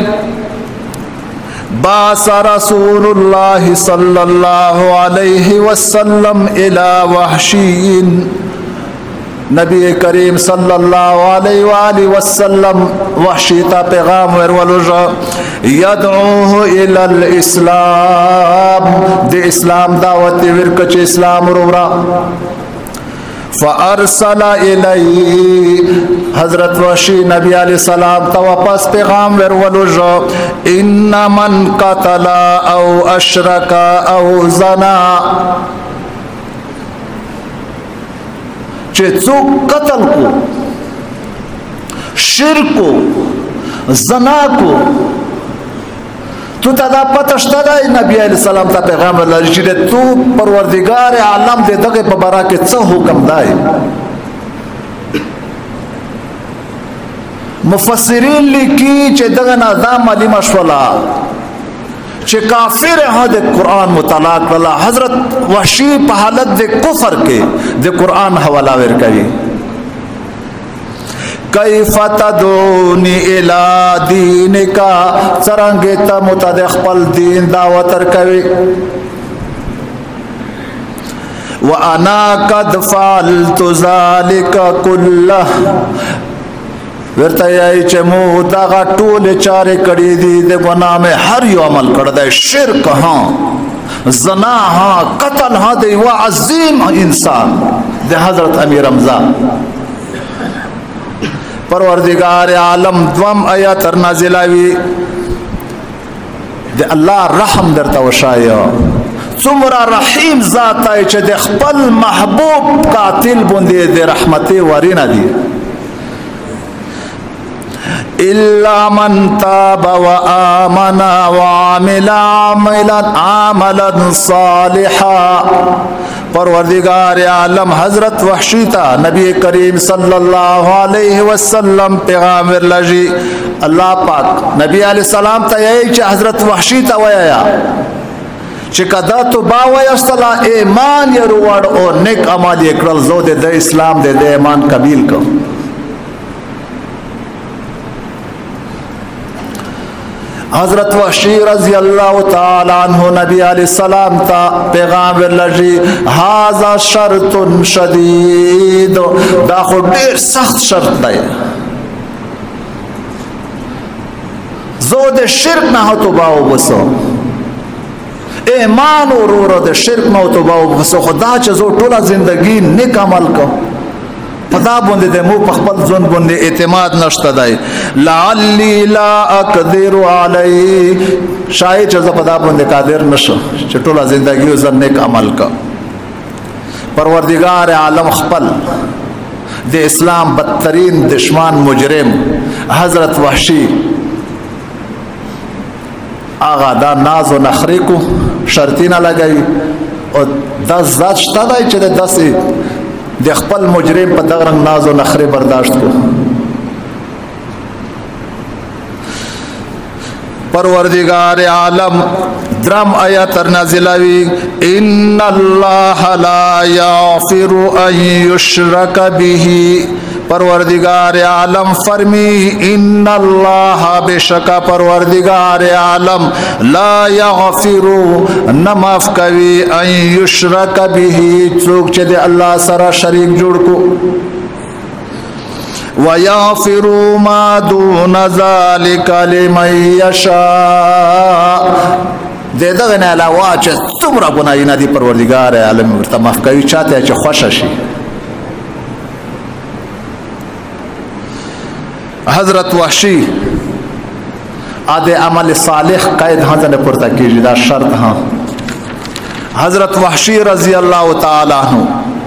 باس رسول الله صلی الله علیه وسلم الى وحشی نبی کریم صلی الله علیه و آله وسلم وحشی تا پیغام ورولوجا یدعوه الى الاسلام د اسلام دعوت ورکچ اسلام ورورا فارسل الی حضرت وحشی نبی علیہ السلام تا واپس پیغام ورولوجا ان من قتل او اشرک او زنا چې څوک قتل کو شرک کو زنا کو تو تا دا پته شته دی نبی علیہ السلام ته پیغام ورلري چې تو پروردگار عالم دې دغه په باره کې څه حکم دی مفسرین لیکي چې دغه نه دا معلوم شولا چې کافر هدا قرآن مطالعه کړه حضرت وحشی په حالت د کفر کې د قرآن حواله ورکوي کیف تدعونی الی دینکا څرنګه ته متد خپل دین دعوت ورکوي وانا قد فعلت ذلك كله ورته یای چې مو دا ټول چاره کړې دي د ګناه مې هر یو عمل کړی دی شرک ها زنا ها قتل ها دی و عظیم انسان د حضرت امیر حمزه پروردگار عالم دوم آیات نازلاوی د الله رحم درته وشایا څومره رحیم ذات چې د خپل محبوب قاتل باندې د رحمتي ورینه دی الا من تاب وآمن وعمل عملا صالحا پروردگار عالم حضرت وحشی تا نبی کریم صلی اللہ علیہ وسلم پیغام ورلجی اللہ پاک نبی علیہ السلام تا یہی چه حضرت وحشی تا ویا چه کدا تو باوی استلا ایمان یروڑ او نیک عمال یکرل زو دے اسلام دے ایمان قبیل کو حضرت وحشی رضی اللہ تعالی عنہ نبی علیہ السلام تا پیغام ورلجی هذا شرط شدید دا خو ډیر سخت شرط دی زو د شرک نه توبه وبسو ایمان ورور د شرک نه توبه وبسو خدا چې زو ټوله زندگی نیک عمل کو پدا باندې د مو په خپل ځون باندې اعتماد نشته دی لعلی لا اقدر علی شاید چې پدا باندې قادر نشم چې ټول ژوندۍ زن نیک عمل کا پروردگار عالم خپل د اسلام بدترین دشمن مجرم حضرت وحشی آغا دا ناز و نخری کو شرطی نه لګوي او دا ذات شته دی چې داسې د خپل مجرم په دغه رنګ ناز و نخری برداشت کو پروردگار عالم درم آیات نازلوی ان الله لا یغفر ان یشرک به پروردگار عالم فرمی ان الله بشک پروردگار عالم لا یغفر نماف کوي ان یشرک به څوک چې د الله سره شریک جوړ کو ويغفر ما دون ذلك لمن يشاء دغه نه علاوه چې څومره ګناهونه دي پروردگار عالم ورته معاف کوي چاته چې خوښ شي حضرت وحشی اده عمل صالح قید هغه نه پورته کیږي دا شرط ها حضرت وحشی رضی الله تعالی عنہ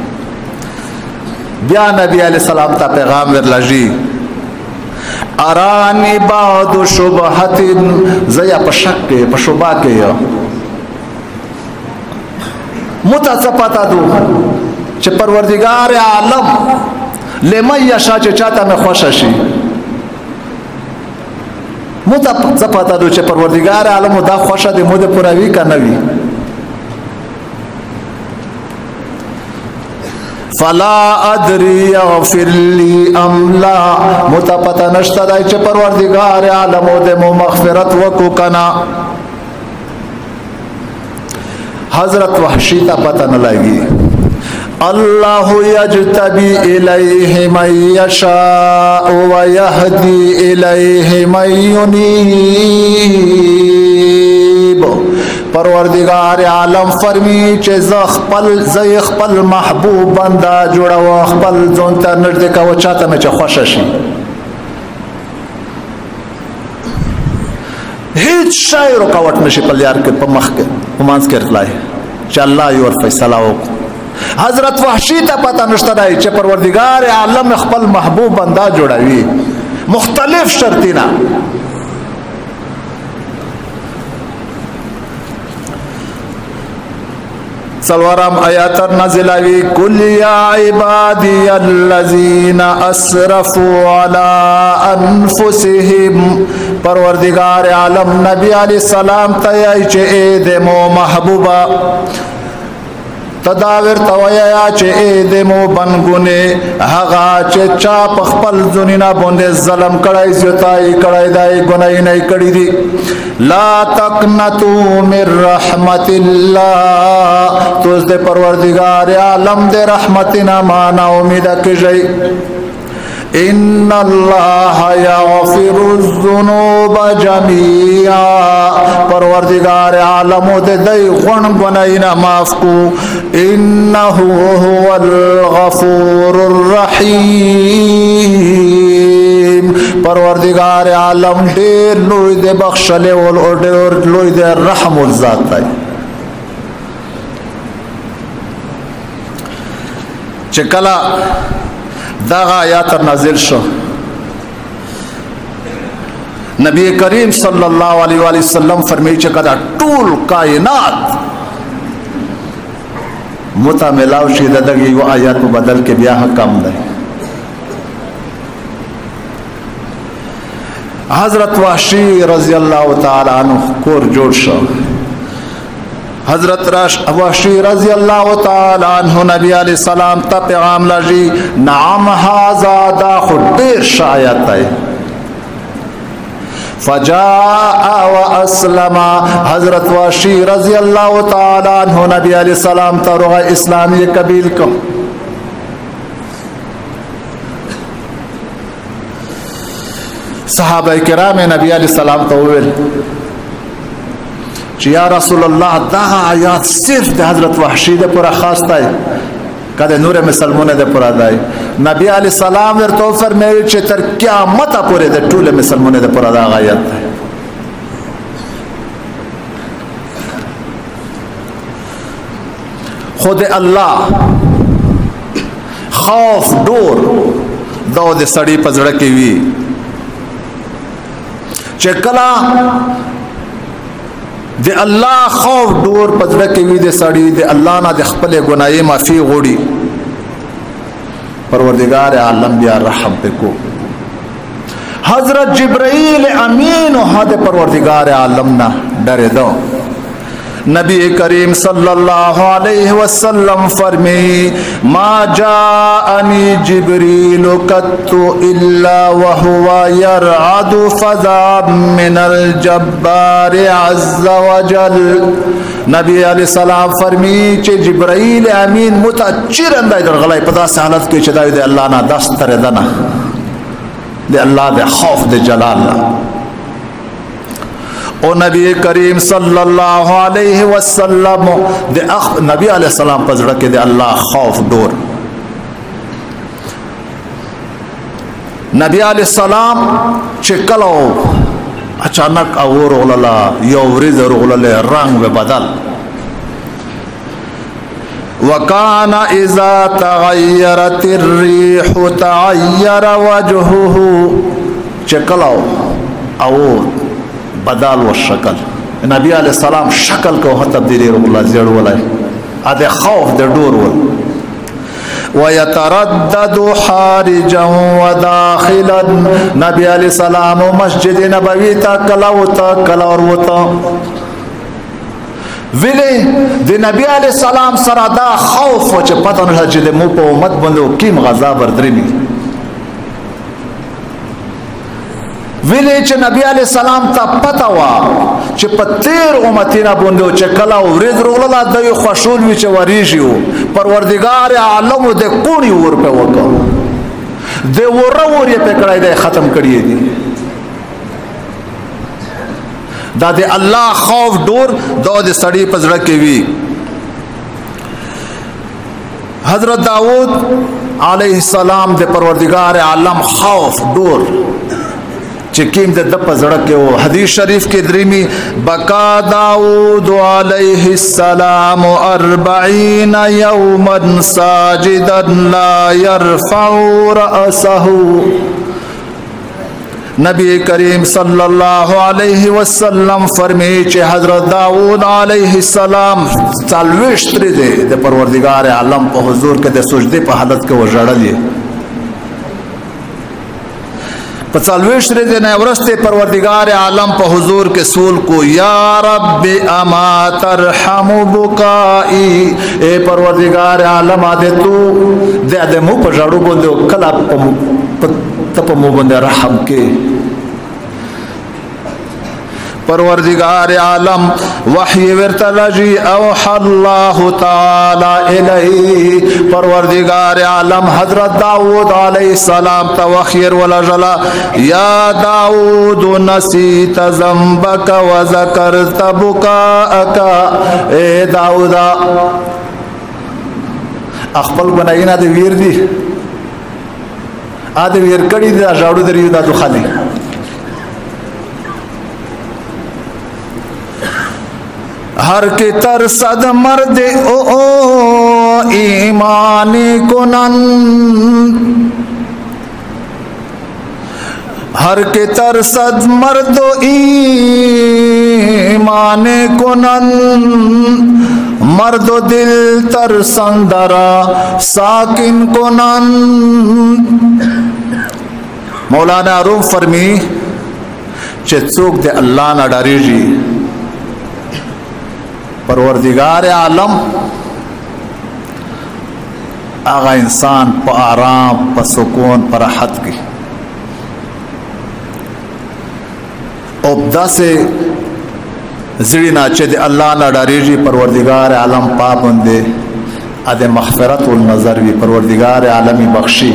بیا نبی علیہ السلام ته پیغام ورلږي ارانی بعد شبهت زیا په شک کې په شوبه کې متصفتا دو چې پروردگار عالم لمن یشا چې چاته مې خوښ شي متصفتا دو چې پروردگار عالم دا خوښه دې مو د پوروي کنه وي فلا ادري يغفر لي ام لا متپتا نشتا دای چې پروردگار عالم دې مو مغفرت وکو کنا حضرت وحشی ته پتا نه لګي الله یجتبی الیه من یشاء ویهدی الیه من ینیب پروردگار عالم فرمی چې زه خپل محبوب بنده جوړو خپل ځون ته نږدې کوم چاته مې چې خوښ شي هیڅ شی رکاوټ نشي په لار کې په مخ کې په مانس کې راتلای چې الله یو فیصله وکړي حضرت وحشی ته پته نشته دی چې پروردگار عالم خپل محبوب بنده جوړوي مختلف شرطونه سلورم آیات نازلوی کل یا عبادی الذین اسرفوا علی انفسهم پروردگار عالم نبی علیہ السلام تیائی چه اید مو محبوبا تداور تویا چې دې مو بنګونه هغه چې چا په خپل ځونینا باندې ظلم کړای زیاتای کړای دای ګنای نه کړی دي لا تقنطوا من رحمت الله تو دې پروردگار عالم دې رحمتنا ما نا امید کړی ان الله یغفر الذنوب جميعا پروردگار عالم دې دای غون غنینا معاف کو انه هو الغفور الرحیم پروردگار عالم ډېر لوی دې بخښلې او ډېر لوی دې رحم الذات دی چې کله دغه آیات نازل شو نبی کریم صلی الله علیه و آله وسلم فرمایي چې کدا ټول کائنات متملاو شي دغه یو آیات په بدل کې بیا کم دی حضرت وحشی رضی الله تعالی عنہ کور جوړ شو حضرت وحشی رضی اللہ تعالی عنہ نبی علیہ السلام تا پیغام لجی نعم هذا دا خود دیر شایت ہے فجاء واسلم حضرت وحشی رضی اللہ تعالی عنہ نبی علیہ السلام تا رغا اسلامی قبیل کو صحابہ کرام نبی علیہ السلام تا ہوئے یا رسول الله دا آیات صرف د حضرت وحشی د پر خاص دی कदे नूर मुसलमाने दे पुरा दाई नबी अलैहि सलाम वर तो फरमाए चे तर क़यामत पूरे दे टूले मुसलमाने दे पुरा दा आयत है। खुद अल्लाह खौफ डोर दो दे सड़ी पजड़ की वी चकला दे अल्लाह खौफ डोर पजड़ की वी दे सड़ी दे अल्लाह ना दे खपले गुनाहे माफी गोड़ी परवरदिगार आलम बिया रहम पे को हजरत जिब्राइल अमीन हादे परवरदिगार आलम ना डरे दो नबी करीम सल्लल्लाहु अलैहि वसल्लम फरमाए मा जाअनी जिब्रील कत्तु इल्ला वहुवा यरअदु फज़ाब मिनल जब्बार अज़्ज़ वजल। नबी अलैहि सलाम फरमाए चे जिब्राइल अमीन मुतअच्चिर अंदाज गलाई पता से हालत के चदा दे अल्लाह ना दस्तर दना दे अल्लाह दे खौफ दे जलाल ओ नबी करीम सल्लल्लाहु अलैहि वसल्लम दे नबी अलैहि सलाम पजड़ के दे अल्लाह खौफ डोर नबी अलैहि सलाम चिकलो अचानक और ओलला योवरिज रोलले रंग बदल वकाना इज़ा तगय्यरत अर्रीह तगय्यर वजहुहु चिकलो और बदल व शक्ल नबी अलैहि सलाम शक्ल को तब्दीली रोला जेड़ वाला आदे खौफ दे डोर वल वयतरद्ददु हारिजन व दाखिलन नबी अलैहि सलाम मस्जिद नबवी ता कला और वो तो विले दे नबी अलैहि सलाम सरादा खौफ व च पता न जे मु पे उम्मत बंदो कीम गजा बरदरी विले च नबी अलैहि सलाम ता पता वा च पतेर उम्मतीना बोंदो च कला वरिज रोला दय खुशूल वी च वरीजियो परवरदिगार आलम दे कोणी वर पे वको दे वोर ये पे कड़ाई दे खत्म करिए दी दादे अल्लाह खौफ डोर दो दे सड़ी पजड़ के वी हजरत दाऊद अलैहि सलाम दे परवरदिगार आलम खौफ डोर चिकीम दे दप जड़क के वो हदीस शरीफ के दरीमी बका दाऊद अलैहि सलाम 40 यौमन साजिदन ला यरफउ रअसहु। नबी करीम सल्लल्लाहु अलैहि वसल्लम फरमाए चे हजरत दाऊद अलैहि सलाम 40 दे परवरदिगार आलम पे हुजूर के दे सुजदे पे हालत के वो जड़लिए 45 दिन वरस्ते परवरदिगार आलम पर हुजूर के सूल को या रब्बी अमा तरहमु बुकाई ए परवरदिगार आलम आदे तू दे मुँह पर झाड़ू बोंदे कला तप मुँह बोंदे रहम के परवरदिगार आलम वही वर्तलजी औहल्लाहु ताला इलैहि परवरदिगार आलम हजरत दाऊद अलैहि सलाम तवखिर वला जला या दाऊद नसीत ज़ंबक व ज़करत बुकाअका ए दाऊदा अखपल बनाईना दे वीर दी आदे वीर कड़ी दा झाड़ू दरियो दा तो खाली हर के तरसद मर्द ओ ईमानी कुनन हर के तरसद मर्द ईमानी कुनन मर्द दिल तरसंदरा साकिन कुनन। मौलाना रूम फरमी चुक दे अल्लाह ना डारी जी परवरदिगार आलम आगा इंसान पर आराम पर सुकून पर राहत की उपदा से जिड़ी नाचे दे अल्लाह ना डारीजी परवरदिगार आलम पाबंदे अदे मग़फ़िरत उल नज़र भी परवरदिगार आलमी बख्शी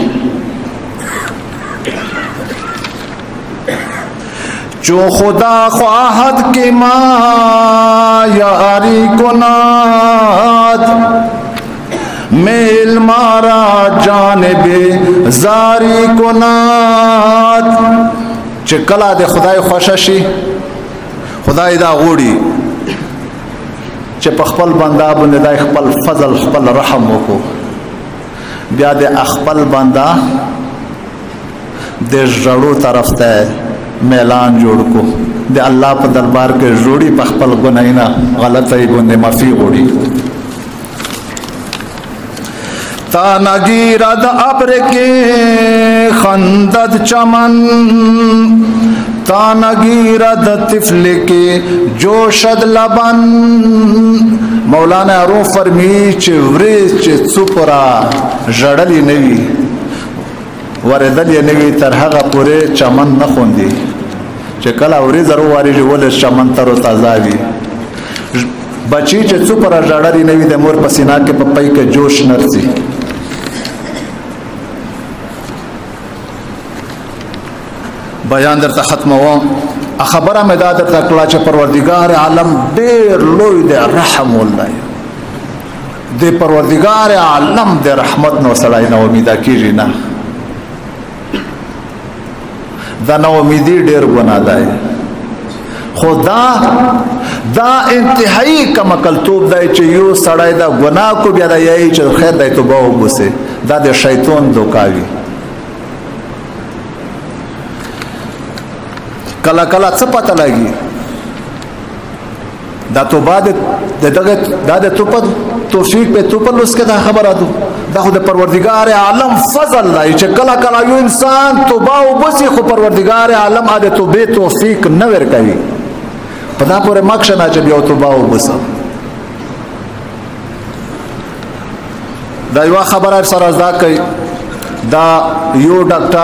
जो खुदा ख्वाहद के माँ यारी कुनाद میل مارا جانب زاری کنات. چې کله د خدای خوښه شي خدای دا غوړي چې په خپل بنده باندې د خپل فضل خپل رحم وکړو. بیا د خپل بنده د ژړو طرف ته میلان جوړ کو د الله په دربار کې جوړي په خپل ګناینه غلطۍ باندې معافي غوړي. تا نگیرد ابر کے خندد چمن تا نگیرد طفل کے جوشد لبن. مولانا رو فرمی چې وریځ چې څوپرا ژړلې نه وي ورېدلې نه وي تر هغه پورې چمن نه خوندي. چې کله وریځ راوارېږي ولې چمن تر تازه وي. بچی چې څوپرا ژړلې نه وي د مور په سینه کې په پای کې جوش نرسي. بیان درته ختموم. خبره مې دا درته کړه چې پروردګار عالم ډېر لوی دی رحم ولای دی. پروردګار عالم د رحمت نو سړی نه امیده کېږي نه. دا نو امیدي ډېر ګناه دی. خدا دا انتهایی کمکلتوب دی چې یو سړی دا ګناه کو بیا دا یې چې خیر دی توبه وباسي. دا د شیطان دوکاوي. کلا کلا څه پته لګي دا توبه د توفیق په توپل اوس کې دا خبره ده. دا خو د پروردګار عالم فضل دی چې کلا کلا یو انسان توبه وباسي خو پروردګار عالم د توبې توفیق نه ورکوي. په دا پورې مخکې نه چې بیا توبه وباسه. دا یو خبره سره زده کوي. دا یو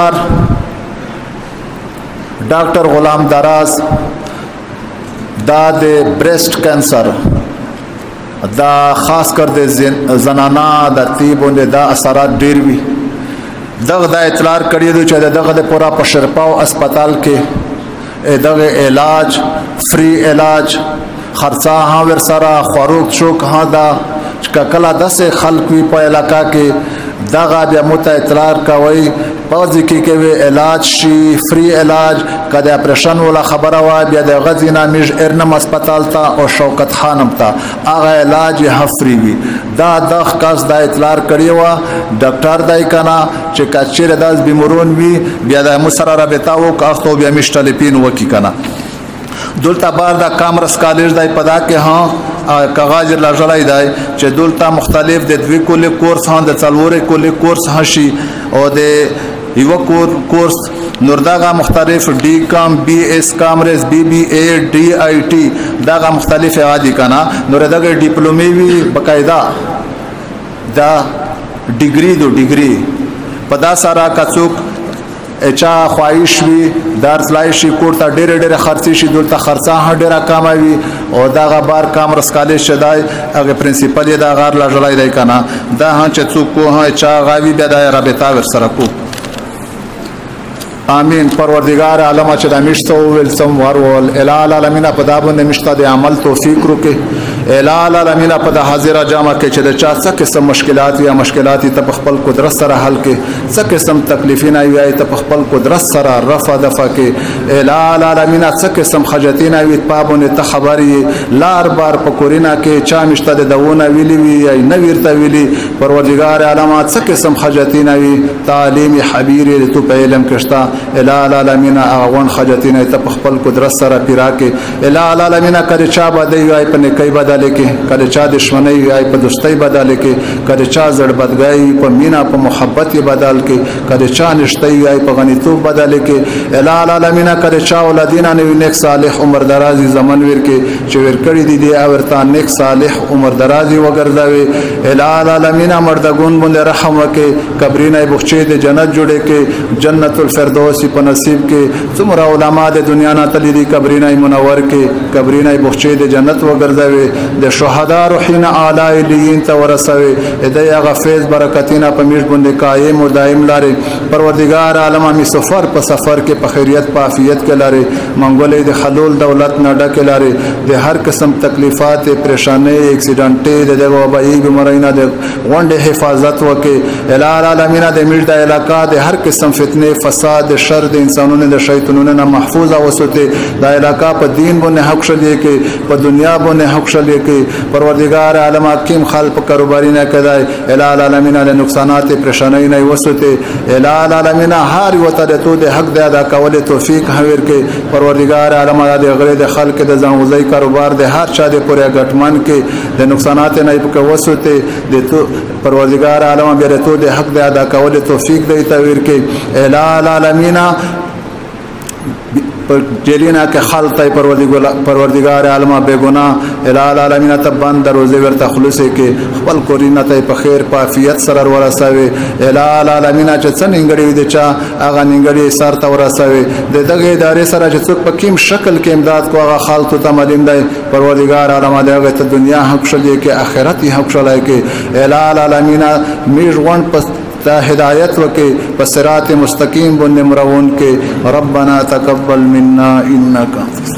ډاکټر غلام دراز دا د بریسټ کینسر دا خاص کر د زنانا د تیبونده دا اثرات ډیر وي. دغه د اطلاع کړی دی چې دغه د پورا په شرپاو اسپیټال کې دغه علاج فری علاج خرڅه ها ور سره خوروک شوک ها دا کله داسې خلک وي په علاقہ کې دغه بیا مت اطلاع کوي پوز کې کوي علاج شي فری علاج. کله اپریشن ولا خبره وای بیا د غزینا میج ارنم اسپیټال ته او شوکت خانم ته هغه علاج فری وي. دا د خاص د اطلاع کړی و ډاکټر دای کنا چې کچره داس بیمارون وي بیا د مسره رابطه وکړو بیا مشتلپین وکی کنا. دلته بار دا کامرس کالج دای پدا کې ها کاغذ لړلای دی چې دلته مختلف د دوی کول کورس هان د څلورې کول کورس هشي او د یو کورس نورداغه مختلف ډی کام بی اس کامرس بی بی ای ډی آی ټی داغه مختلف عادي کنا نورداغه ډیپلومي وی بقاعده دا ډیګری پدا سارا کڅوک اچا خواهش وی درس لای شي کوړه ډېر خرڅي شي دلته خرڅه ډېر کموي او دا غبار کامرس کالج شدای هغه پرنسپل دا غار لړلای دی کنه دا ها چې څوک ها چا غاوی به د رابطه ور سره کو. امين. پروردگار عالم چې د مشتو ول سم ورول الال العالمین په دابو نه مشته د عمل توفیق وکړي. الال العالمین په د حاضر جامه کې چې د چا څه قسم مشکلات یا مشکلات ته خپل قدرت سره حل کې څه قسم تکلیفونه وي ته خپل قدرت سره رفع دفع کې. الال العالمین څه قسم حاجتونه وي پابونه ته خبري لار بار پکورینا کې چا مشته د دونه ویلی وی یا نه ورته ویلی. پروردگار عالم څه قسم حاجتونه وي تعلیم حبیر ته په علم کښتا الال العالمین اغون حاجتونه ته خپل قدرت سره پیرا کې. الال العالمین کړه چا باندې وي په نکي بدل کې کله چا دشمنی وي په دوستۍ بدل کې کله چا زړ بدګای په مینا په محبت بدل کې کله چا نشته وي په غنیتوب بدل کې. الال العالمین کله چا ولادینا نه نیک صالح عمر درازي زمن ور کې چې ور کړی دي او ورته نیک صالح عمر درازي وګرځوي. الال العالمین مردګون باندې رحم وکي قبرینه بخچې د جنت جوړې کې جنت الفردوس په نصیب کې څومره علما د دنیا نه تللي دي قبرینه منور کې قبرینه بخچې د جنت وګرځوي. د شهدا روحین اعلی الیین ته ورسوي د هغه فیض برکتینا په میش باندې قائم او دائم لاري پروردگار عالم می سفر په سفر کې په خیریت په عافیت کې لاري منګولې د حلول دولت نه ډک لاري د هر قسم تکلیفات پریشانی اکسیډنټ د وبایي بیمارینا د غونډه حفاظت وکي العالمین د میش د علاقې د هر قسم فتنه فساد شر د انسانونو د شیطانونو نه محفوظ اوسته د علاقې په دین باندې حق شلې کې په دنیا باندې حق شلې کې پروردگار عالم حکیم خلق کاروباری نه کدای العالمین له نقصانات پریشانی نه وسته العالمین هر وته د تو د حق د ادا کول توفیق هویر کې پروردگار عالم د غره د خلق د ځانوځي کاروبار د هر چا د پوره غټمن کې د نقصانات نه په وسته د تو پروردگار عالم بیا تو د حق د ادا کول توفیق دی تویر کې العالمین جلینا کے خالطای پروردگار عالم بے گناہ العالمین تبان دروزے ورته خلوصے کې خپل کورینه ته په خیر په عافیت سره ورسوي العالمین چې څنګه دی چا هغه ننګړي سر ته ورسوي د دغه ادارې سره چې څوک په کوم شکل کې امداد کو هغه خالط ته مدین دی پروردگار عالم دغه ته دنیا حق شلې کې آخرت حق شلای کې العالمین میژوند پس تا ہدایت وکي په صراط مستقیم باندې مرون کې ربنا تقبل منا انك